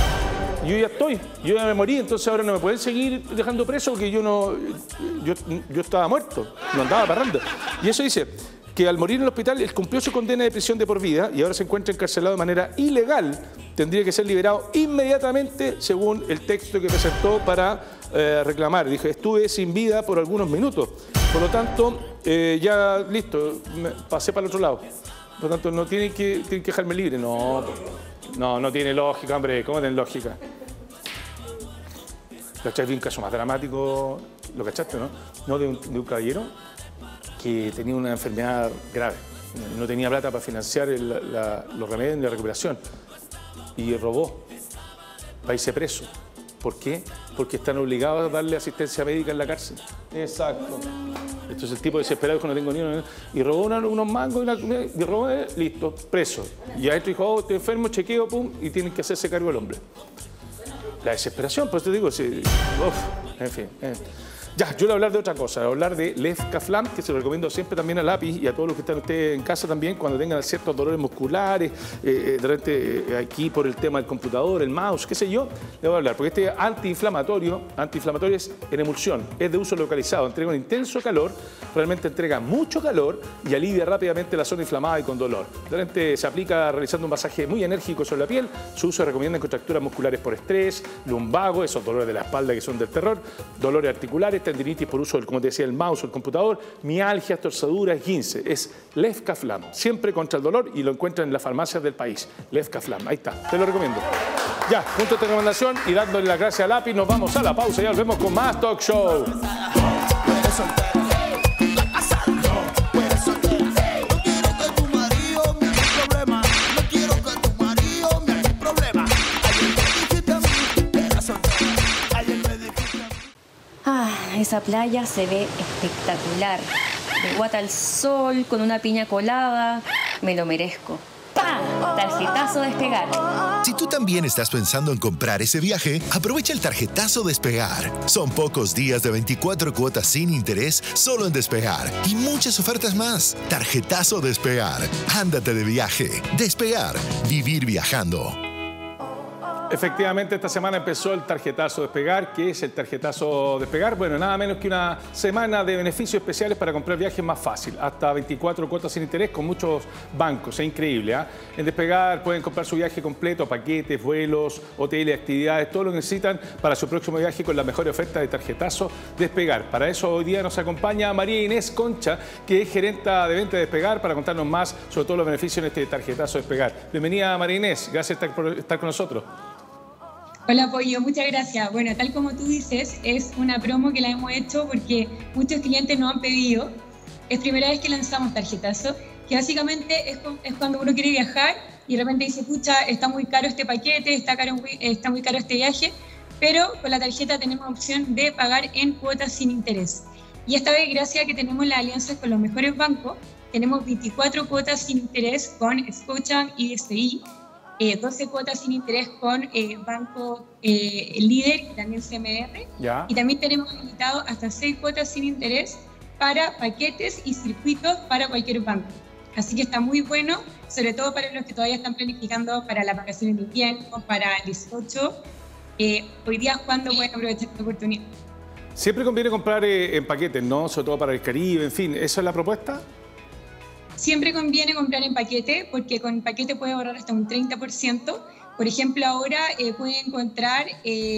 Yo ya me morí, entonces ahora no me pueden seguir dejando preso porque yo estaba muerto, no andaba parrando. Y eso dice que al morir en el hospital él cumplió su condena de prisión de por vida y ahora se encuentra encarcelado de manera ilegal. Tendría que ser liberado inmediatamente según el texto que presentó para reclamar. Dijo, estuve sin vida por algunos minutos. Por lo tanto, ya listo, pasé para el otro lado. Por lo tanto, no tienen que dejarme libre. No tiene lógica, hombre. ¿Cómo tiene lógica? ¿Cachai? Vi un caso más dramático, lo cachaste, ¿no? No de un caballero que tenía una enfermedad grave. No tenía plata para financiar los remedios y la recuperación. Y robó para irse preso. ¿Por qué? Porque están obligados a darle asistencia médica en la cárcel. Exacto. Entonces el tipo desesperado dijo, no tengo ni uno. Y robó unos mangos y robó, listo, preso. Y adentro dijo, oh, estoy enfermo, chequeo, pum, y tienen que hacerse cargo el hombre. La desesperación, pues te digo, sí, en fin. Ya, yo voy a hablar de otra cosa, voy a hablar de Lefkaflam, que se lo recomiendo siempre también a Lápiz y a todos los que están ustedes en casa también, cuando tengan ciertos dolores musculares, de repente aquí por el tema del computador, el mouse, qué sé yo, le voy a hablar, porque este antiinflamatorio es en emulsión, es de uso localizado, entrega un intenso calor, realmente entrega mucho calor y alivia rápidamente la zona inflamada y con dolor. De repente se aplica realizando un masaje muy enérgico sobre la piel, su uso se recomienda en contracturas musculares por estrés, lumbago, esos dolores de la espalda que son del terror, dolores articulares, tendinitis por uso del, como te decía, el mouse o el computador, mialgias, torceduras, esguince. Es Lefkaflam, siempre contra el dolor y lo encuentran en las farmacias del país. Lefkaflam, ahí está, te lo recomiendo. Ya, junto a esta recomendación y dándole las gracias a Lápiz, nos vamos a la pausa y ya volvemos con más Talk Show. Esa playa se ve espectacular. De guata al sol, con una piña colada. Me lo merezco. ¡Pam! Tarjetazo Despegar. Si tú también estás pensando en comprar ese viaje, aprovecha el tarjetazo Despegar. Son pocos días de 24 cuotas sin interés solo en Despegar. Y muchas ofertas más. Tarjetazo Despegar. Ándate de viaje. Despegar. Vivir viajando. Efectivamente, esta semana empezó el tarjetazo Despegar. ¿Qué es el tarjetazo Despegar? Bueno, nada menos que una semana de beneficios especiales para comprar viajes más fácil. Hasta 24 cuotas sin interés con muchos bancos. Es increíble, ¿eh? En Despegar pueden comprar su viaje completo, paquetes, vuelos, hoteles, actividades, todo lo que necesitan para su próximo viaje con la mejor oferta de tarjetazo Despegar. Para eso hoy día nos acompaña María Inés Concha, que es gerenta de venta de Despegar, para contarnos más sobre todos los beneficios en este tarjetazo Despegar. Bienvenida, María Inés. Gracias por estar con nosotros. Hola, Pollo, muchas gracias. Bueno, tal como tú dices, es una promo que la hemos hecho porque muchos clientes nos han pedido. Es primera vez que lanzamos tarjetazo, que básicamente es cuando uno quiere viajar y de repente dice, pucha, está muy caro este paquete, está muy caro este viaje, pero con la tarjeta tenemos opción de pagar en cuotas sin interés. Y esta vez, gracias a que tenemos las alianzas con los mejores bancos, tenemos 24 cuotas sin interés con Scotiabank y BCI, 12 cuotas sin interés con Banco Líder y también CMR. ¿Ya? Y también tenemos habilitado hasta 6 cuotas sin interés para paquetes y circuitos para cualquier banco. Así que está muy bueno, sobre todo para los que todavía están planificando para las vacaciones de invierno, para el 18. Hoy día es cuando pueden aprovechar esta oportunidad. Siempre conviene comprar en paquetes, ¿no? Sobre todo para el Caribe, en fin. ¿Esa es la propuesta? Siempre conviene comprar en paquete porque con paquete puede ahorrar hasta un 30%. Por ejemplo, ahora puede encontrar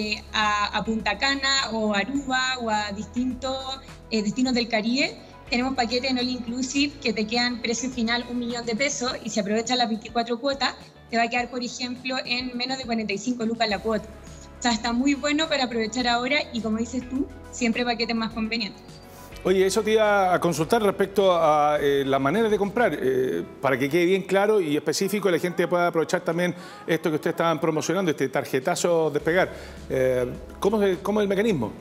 a Punta Cana o Aruba o a distintos destinos del Caribe. Tenemos paquetes en All Inclusive que te quedan precio final 1 millón de pesos y si aprovechas las 24 cuotas te va a quedar, por ejemplo, en menos de 45 lucas la cuota. O sea, está muy bueno para aprovechar ahora y como dices tú, siempre paquetes más convenientes. Oye, eso te iba a consultar respecto a la manera de comprar, para que quede bien claro y específico, la gente pueda aprovechar también esto que ustedes estaban promocionando, este tarjetazo Despegar. ¿Cómo es el mecanismo?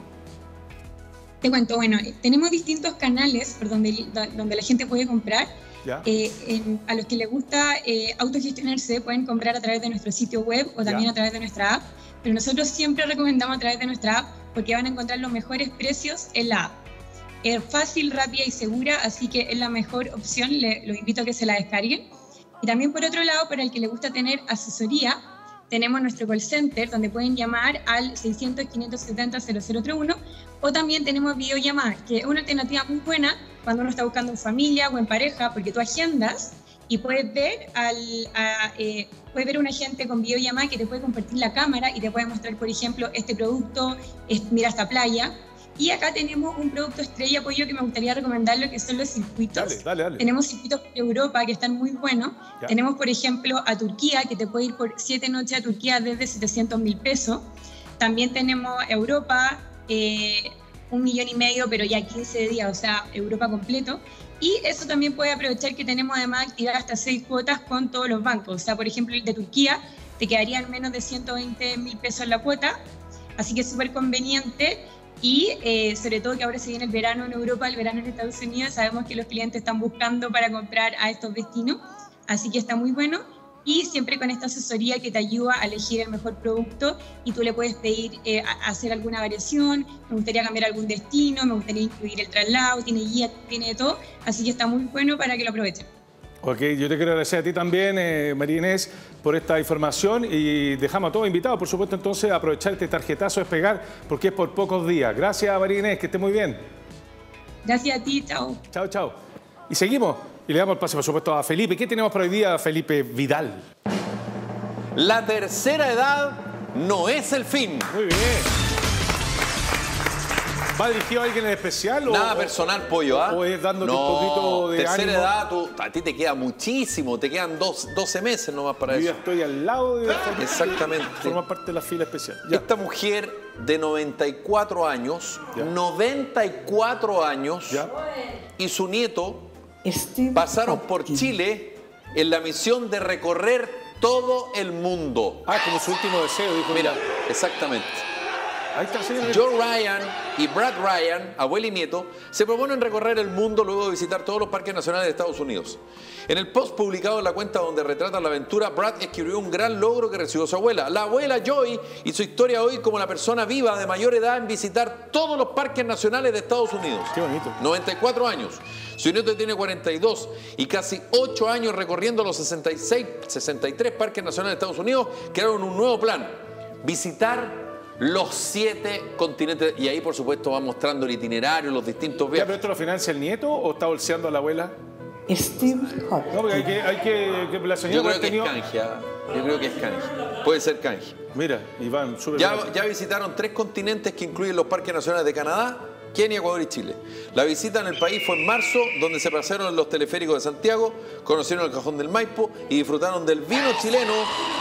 Te cuento, bueno, tenemos distintos canales por donde la gente puede comprar. A los que les gusta autogestionarse pueden comprar a través de nuestro sitio web o también a través de nuestra app, pero nosotros siempre recomendamos a través de nuestra app porque van a encontrar los mejores precios en la app. Es fácil, rápida y segura, así que es la mejor opción, los invito a que se la descarguen. Y también por otro lado, para el que le gusta tener asesoría, tenemos nuestro call center donde pueden llamar al 600-570-0031 o también tenemos videollamadas, que es una alternativa muy buena cuando uno está buscando en familia o en pareja, porque tú agendas y puedes ver un agente con videollamada que te puede compartir la cámara y te puede mostrar, por ejemplo, este producto, mira esta playa. Y acá tenemos un producto estrella, Pollo, que me gustaría recomendarlo, que son los circuitos. Dale. Tenemos circuitos por Europa que están muy buenos. Tenemos, por ejemplo, a Turquía, que te puede ir por 7 noches a Turquía desde 700.000 pesos. También tenemos Europa, 1,5 millones, pero ya 15 días, o sea, Europa completo. Y eso también puede aprovechar que tenemos además activar hasta 6 cuotas con todos los bancos. O sea, por ejemplo, el de Turquía te quedarían menos de 120.000 pesos la cuota. Así que es súper conveniente. Y sobre todo que ahora se viene el verano en Europa, el verano en Estados Unidos, sabemos que los clientes están buscando para comprar a estos destinos, así que está muy bueno. Y siempre con esta asesoría que te ayuda a elegir el mejor producto y tú le puedes pedir hacer alguna variación, me gustaría cambiar algún destino, me gustaría incluir el traslado, tiene guía, tiene de todo, así que está muy bueno para que lo aprovechen. Ok, yo te quiero agradecer a ti también, María Inés, por esta información y dejamos a todos invitados, por supuesto, entonces a aprovechar este tarjetazo Despegar porque es por pocos días. Gracias, María Inés, que esté muy bien. Gracias a ti, chao. Chao. Y seguimos y le damos el pase, por supuesto, a Felipe. ¿Qué tenemos para hoy día, Felipe Vidal? La tercera edad no es el fin. Muy bien. ¿Va dirigido a alguien en especial? Nada personal, Pollo, ¿ah? ¿O es dándote un poquito de tercera ánimo? edad, a ti te queda muchísimo, te quedan 12 meses nomás para Yo eso. ya estoy al lado de Exactamente. formar parte de la fila especial. Esta mujer de 94 años, 94 años, y su nieto pasaron por Chile en la misión de recorrer todo el mundo. Ah, como su último deseo, dijo. Mira, exactamente. Ahí está, señor. Joe Ryan y Brad Ryan, abuelo y nieto, se proponen recorrer el mundo luego de visitar todos los parques nacionales de Estados Unidos. En el post publicado en la cuenta donde retratan la aventura, Brad escribió un gran logro que recibió su abuela. La abuela Joy y su historia hoy como la persona viva de mayor edad en visitar todos los parques nacionales de Estados Unidos. Qué bonito. 94 años. Su nieto tiene 42 y casi 8 años recorriendo los 63 parques nacionales de Estados Unidos, crearon un nuevo plan: visitar los 7 continentes. Y ahí, por supuesto, va mostrando el itinerario, los distintos viajes. ¿Pero esto lo financia el nieto o está bolseando a la abuela? No, porque hay que la señora... Yo creo que es canje. Yo creo que es canje. Puede ser canje. Mira, Iván, súper ya visitaron 3 continentes que incluyen los parques nacionales de Canadá, Kenia, Ecuador y Chile. La visita en el país fue en marzo, donde se pasearon en los teleféricos de Santiago, conocieron el Cajón del Maipo y disfrutaron del vino chileno.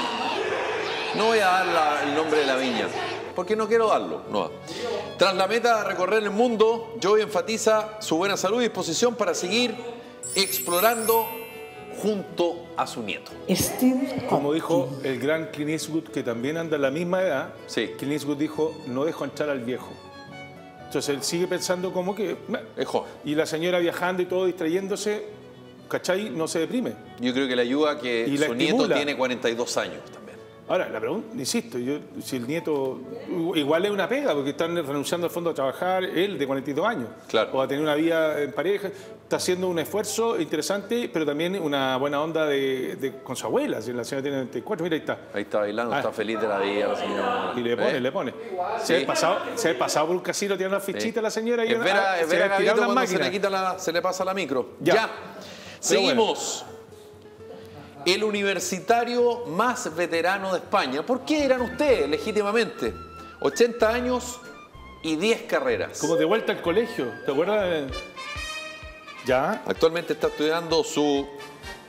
No voy a dar el nombre de la viña, porque no quiero darlo. No. Tras la meta de recorrer el mundo, Joey enfatiza su buena salud y disposición para seguir explorando junto a su nieto. Como dijo el gran Clint Eastwood, que también anda a la misma edad, sí. Clint Eastwood dijo, no dejo entrar al viejo. Entonces él sigue pensando como que... Es joven. Y la señora viajando y todo, distrayéndose, ¿cachai? No se deprime. Yo creo que le ayuda a que su nieto tiene 42 años también. Ahora, la pregunta, insisto, si el nieto igual es una pega, porque están renunciando al fondo a trabajar, él de 42 años, claro, o a tener una vida en pareja, está haciendo un esfuerzo interesante, pero también una buena onda con su abuela, si la señora tiene 94, mira, ahí está. Ahí está bailando, está feliz de la vida la señora. Y le pone. Se ha pasado por un casino, tiene una fichita la señora y es ver a Gavito cuando se le pasa la micro. Ya. Seguimos. Bueno. El universitario más veterano de España. ¿Por qué eran ustedes, legítimamente? 80 años y 10 carreras. Como de vuelta al colegio, ¿te acuerdas? Ya. Actualmente está estudiando su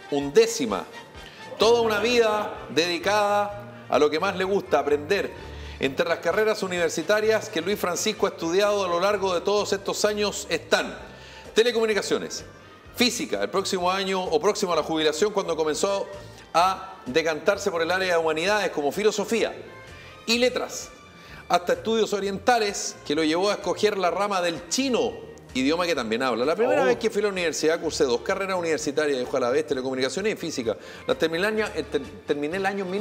11ª. Toda una vida dedicada a lo que más le gusta, aprender. Entre las carreras universitarias que Luis Francisco ha estudiado a lo largo de todos estos años están telecomunicaciones, física, el próximo año o próximo a la jubilación cuando comenzó a decantarse por el área de humanidades como filosofía y letras, hasta estudios orientales que lo llevó a escoger la rama del chino, idioma que también habla. La primera vez que fui a la universidad cursé 2 carreras universitarias, dejo a la vez telecomunicaciones y física. Las terminé el año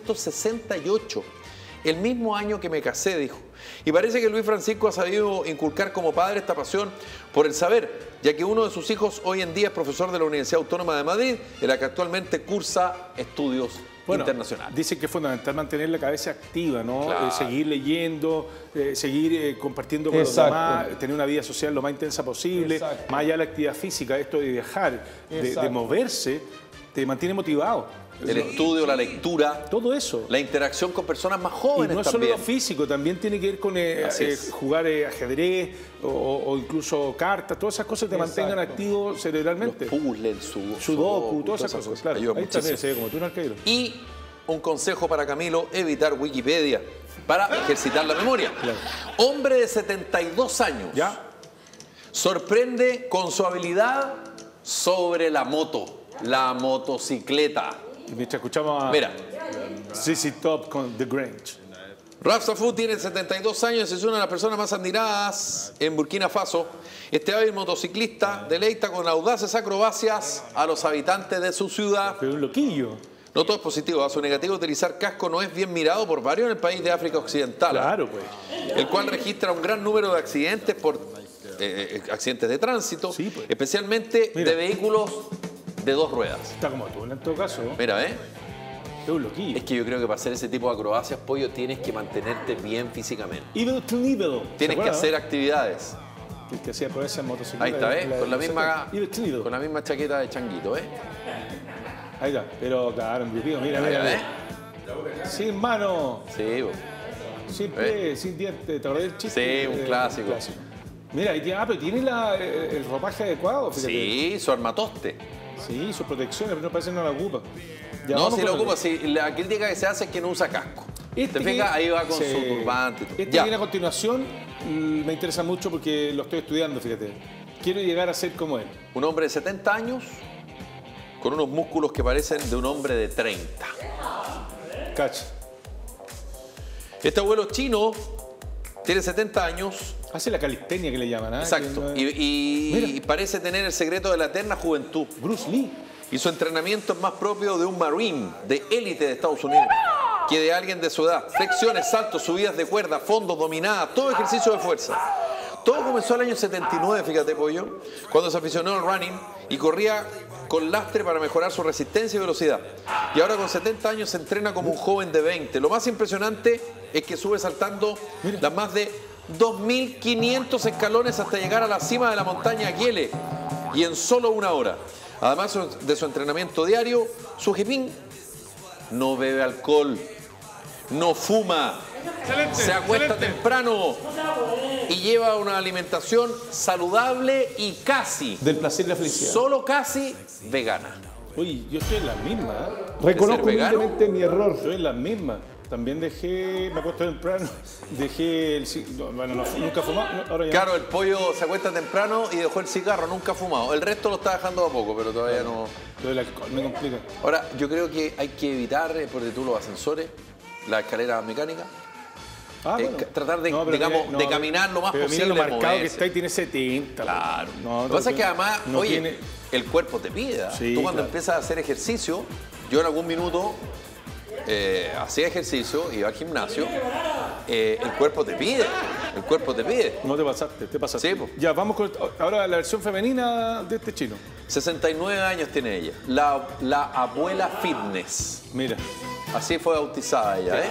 1968. El mismo año que me casé, dijo. Y parece que Luis Francisco ha sabido inculcar como padre esta pasión por el saber, ya que uno de sus hijos hoy en día es profesor de la Universidad Autónoma de Madrid, en la que actualmente cursa estudios internacionales. Dicen que es fundamental mantener la cabeza activa, ¿no? Claro. Seguir leyendo, seguir compartiendo con los demás, tener una vida social lo más intensa posible, más allá de la actividad física, esto de viajar, de moverse, te mantiene motivado. El estudio, la lectura. Todo eso. La interacción con personas más jóvenes. Y no es solo lo físico, también tiene que ver con jugar ajedrez o incluso cartas, todas esas cosas te mantengan activo cerebralmente. Los puzzles, sudoku, todas esas cosas. Claro, ahí también se ve como tú en arquero. Y un consejo para Camilo, evitar Wikipedia para ejercitar la memoria. Claro. Hombre de 72 años. ¿Ya? Sorprende con su habilidad sobre la moto, la motocicleta. Mientras escuchamos a ZZ Top con The Grange. Raf Safou tiene 72 años, es una de las personas más admiradas en Burkina Faso. Este hábil motociclista deleita con audaces acrobacias a los habitantes de su ciudad. Pero un loquillo. No todo es positivo, a su negativo utilizar casco no es bien mirado por varios en el país de África Occidental. Claro, pues. El cual registra un gran número de accidentes por accidentes de tránsito, sí, pues. Especialmente de vehículos de 2 ruedas. Está como tú en todo caso. Mira, Es un loquillo. Es que yo creo que para hacer ese tipo de acrobacias, Pollo, tienes que mantenerte bien físicamente. Evil Knievel. Tienes que hacer actividades. El que hacía acrobacias en motocicleta. Ahí está, ¿ves? Con la misma chaqueta de changuito, ¿eh? Ahí está. Pero claro, mira, mira. Sin mano. Sí, sin pie, sin diente. ¿Te acordás del chiste? Sí, un clásico. Mira, pero tiene el ropaje adecuado, fíjate. Sí, su armatoste. Sí, sus protecciones, pero no parece que no la ocupa. Ya, no, si la ocupa. Sí, la crítica que se hace es que no usa casco. ¿Te fijas? Ahí va con su turbante. Este que viene a continuación me interesa mucho porque lo estoy estudiando, fíjate. Quiero llegar a ser como él. Un hombre de 70 años con unos músculos que parecen de un hombre de 30. Cacha. Este abuelo chino tiene 70 años. Hace la calistenia que le llaman, ¿eh? Exacto. Y parece tener el secreto de la eterna juventud. Bruce Lee. Y su entrenamiento es más propio de un marine de élite de Estados Unidos que de alguien de su edad. Flexiones, saltos, subidas de cuerda, fondos, dominadas, todo ejercicio de fuerza. Todo comenzó el año 79, fíjate, Pollo, cuando se aficionó al running y corría con lastre para mejorar su resistencia y velocidad. Y ahora con 70 años se entrena como un joven de 20. Lo más impresionante es que sube saltando las más de 2.500 escalones hasta llegar a la cima de la montaña Giele, y en solo 1 hora. Además de su entrenamiento diario, su jipín no bebe alcohol, no fuma, se acuesta temprano y lleva una alimentación saludable y casi, del placer y la felicidad, solo casi vegana. Uy, yo estoy en la misma. Reconozco humildemente mi error. Estoy en la misma. También me acuesto temprano, nunca he fumado. Ahora ya claro, el Pollo se acuesta temprano y dejó el cigarro, nunca ha fumado. El resto lo está dejando a poco, pero todavía no. Lo del alcohol me complica. Ahora, yo creo que hay que evitar, porque tú los asesores, las escaleras mecánicas. Tratar de, de caminar lo más posible. Mira lo marcado que está y tiene 70. Claro. Lo que pasa es que además, el cuerpo te pide. Sí, tú cuando empiezas a hacer ejercicio, yo en algún minuto hacía ejercicio, iba al gimnasio, el cuerpo te pide. El cuerpo te pide. No te pasaste. Sí, pues. Ya, vamos con ahora la versión femenina de este chino. 69 años tiene ella. La abuela fitness. Mira. Así fue bautizada ella,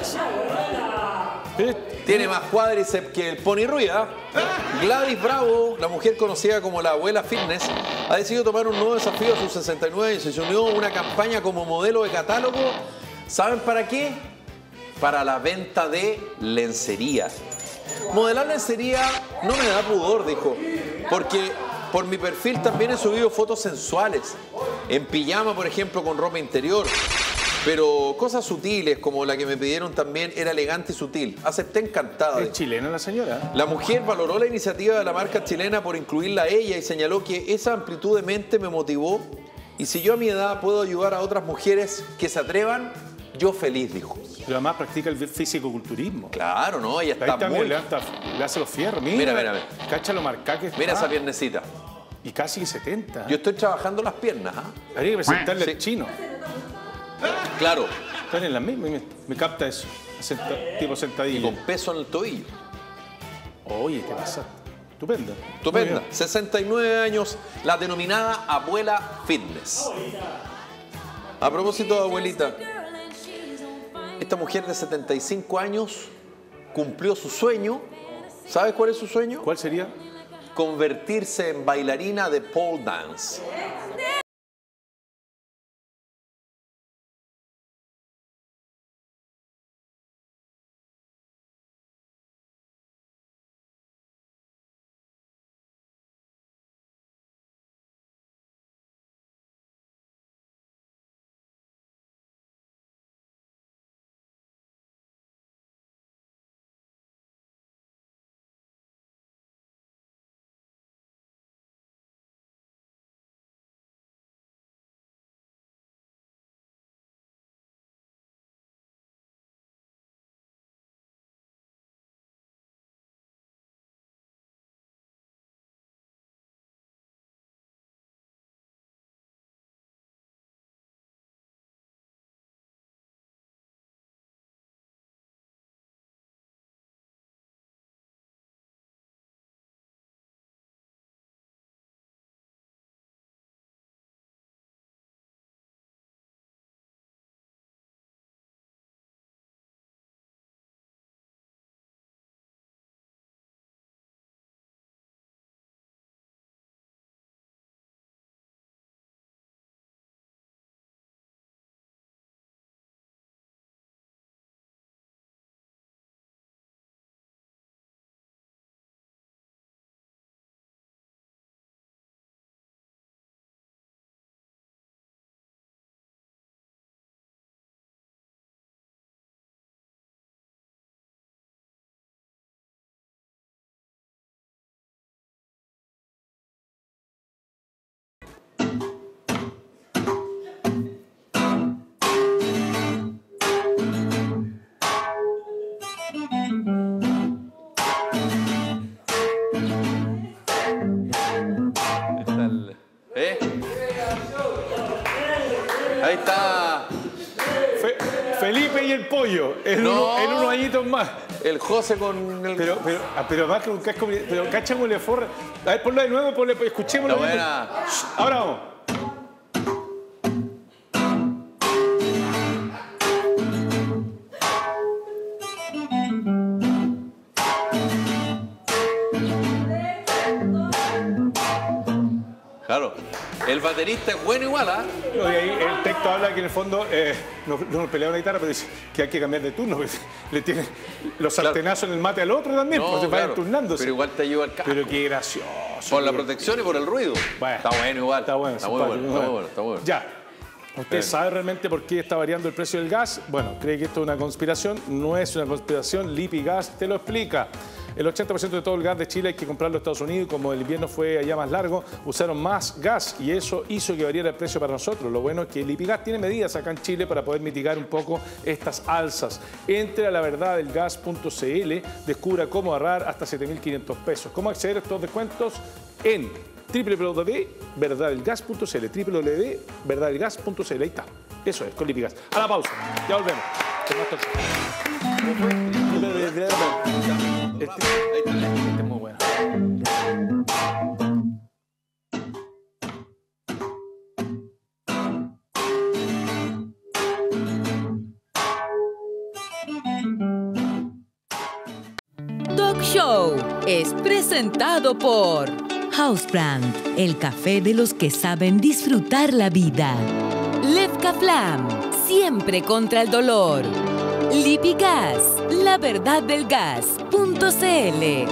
Tiene más cuádriceps que el Pony Ruiz, Gladys Bravo, la mujer conocida como la abuela fitness, ha decidido tomar un nuevo desafío a sus 69 años y se unió a una campaña como modelo de catálogo. ¿Saben para qué? Para la venta de lencería. Modelar lencería no me da pudor, dijo, porque por mi perfil también he subido fotos sensuales, en pijama, por ejemplo, con ropa interior. Pero cosas sutiles, como la que me pidieron también, era elegante y sutil. Acepté encantada. Es chilena la señora. La mujer valoró la iniciativa de la marca chilena por incluirla a ella y señaló que esa amplitud de mente me motivó. Y si yo a mi edad puedo ayudar a otras mujeres que se atrevan, yo feliz, dijo. Pero además practica el físico-culturismo. Claro, ¿no? Ella Ahí está también muy... le hace los fierros. Mira. Cacha lo marcada que está. Mira esa piernecita. Y casi 70. Yo estoy trabajando las piernas, ¿ah? Habría que presentarle Sí. al chino. Claro. Están en la misma. Me capta eso. Tipo Y sentadillo. con peso en el tobillo. Oye, ¿qué pasa? Estupenda. Estupenda. Muy bien. 69 años, la denominada abuela fitness. A propósito de abuelita, esta mujer de 75 años cumplió su sueño. ¿Sabes cuál es su sueño? ¿Cuál sería? Convertirse en bailarina de pole dance. Ahí está. Felipe y el pollo, en unos añitos más. El José con el... Pero más que un casco... Pero cachámosle forra. A ver, ponlo de nuevo, escuchémoslo. Está buena. Ahora vamos. Claro. El baterista es bueno igual, ¿ah? No, y ahí el texto habla que en el fondo no nos pelea una guitarra, pero dice que hay que cambiar de turno. Pues, le tiene los sartenazos en el mate al otro también, No, pues se claro, vayan turnándose. pero igual te ayuda al casco. Pero qué gracioso. Por la protección y por el ruido. Bueno, está bueno igual. Está bueno, está muy bueno, está muy bueno, está muy bueno. Ya. ¿Usted sabe realmente por qué está variando el precio del gas? Bueno, cree que esto es una conspiración. No es una conspiración. Lipigas te lo explica. El 80% de todo el gas de Chile hay que comprarlo en Estados Unidos y como el invierno fue allá más largo, usaron más gas y eso hizo que variara el precio para nosotros. Lo bueno es que Lipigas tiene medidas acá en Chile para poder mitigar un poco estas alzas. Entre a laverdadelgas.cl, descubra cómo ahorrar hasta 7.500 pesos. ¿Cómo acceder a estos descuentos? En www.verdadelgas.cl, www.verdadelgas.cl. Ahí está. Eso es, con Lipigas. A la pausa. Ya volvemos. Este es muy bueno. Talk Show es presentado por Housebrand, el café de los que saben disfrutar la vida. Lefka Flam, siempre contra el dolor. Lipigas, la verdad del gas.cl.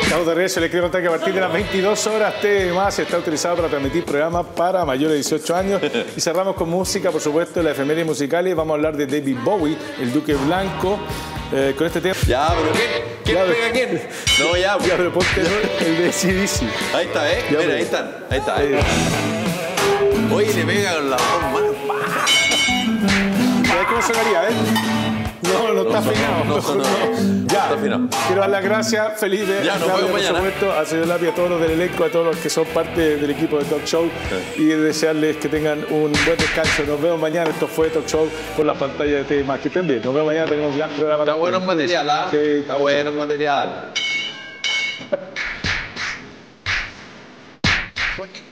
Estamos de regreso. Les quiero contar que a partir de las 22 horas TVMás está utilizado para transmitir programas para mayores de 18 años. Y cerramos con música, por supuesto, la efeméride musical. Y vamos a hablar de David Bowie, el Duque Blanco. Con este tema. Ya, pero ¿quién pega a quién? No, ya. Ya, pero ponte el de AC/DC. Ahí está, ¿eh? Ya, mira, pero... ahí están. Ahí está. Oye, le pega con la bomba. ¿Sabes cómo sonaría, No está afinado. No, Ya, está afinado. Quiero dar las gracias, feliz de ya, nos vemos mañana. Por supuesto, al señor Lapia, a todos los del elenco, a todos los que son parte del equipo de Talk Show y desearles que tengan un buen descanso. Nos vemos mañana. Esto fue Talk Show por las pantallas de TVMás. Que estén bien. Nos vemos mañana. Tenemos un gran programa. Está bueno el material, ¿ah? Sí, está bueno el material.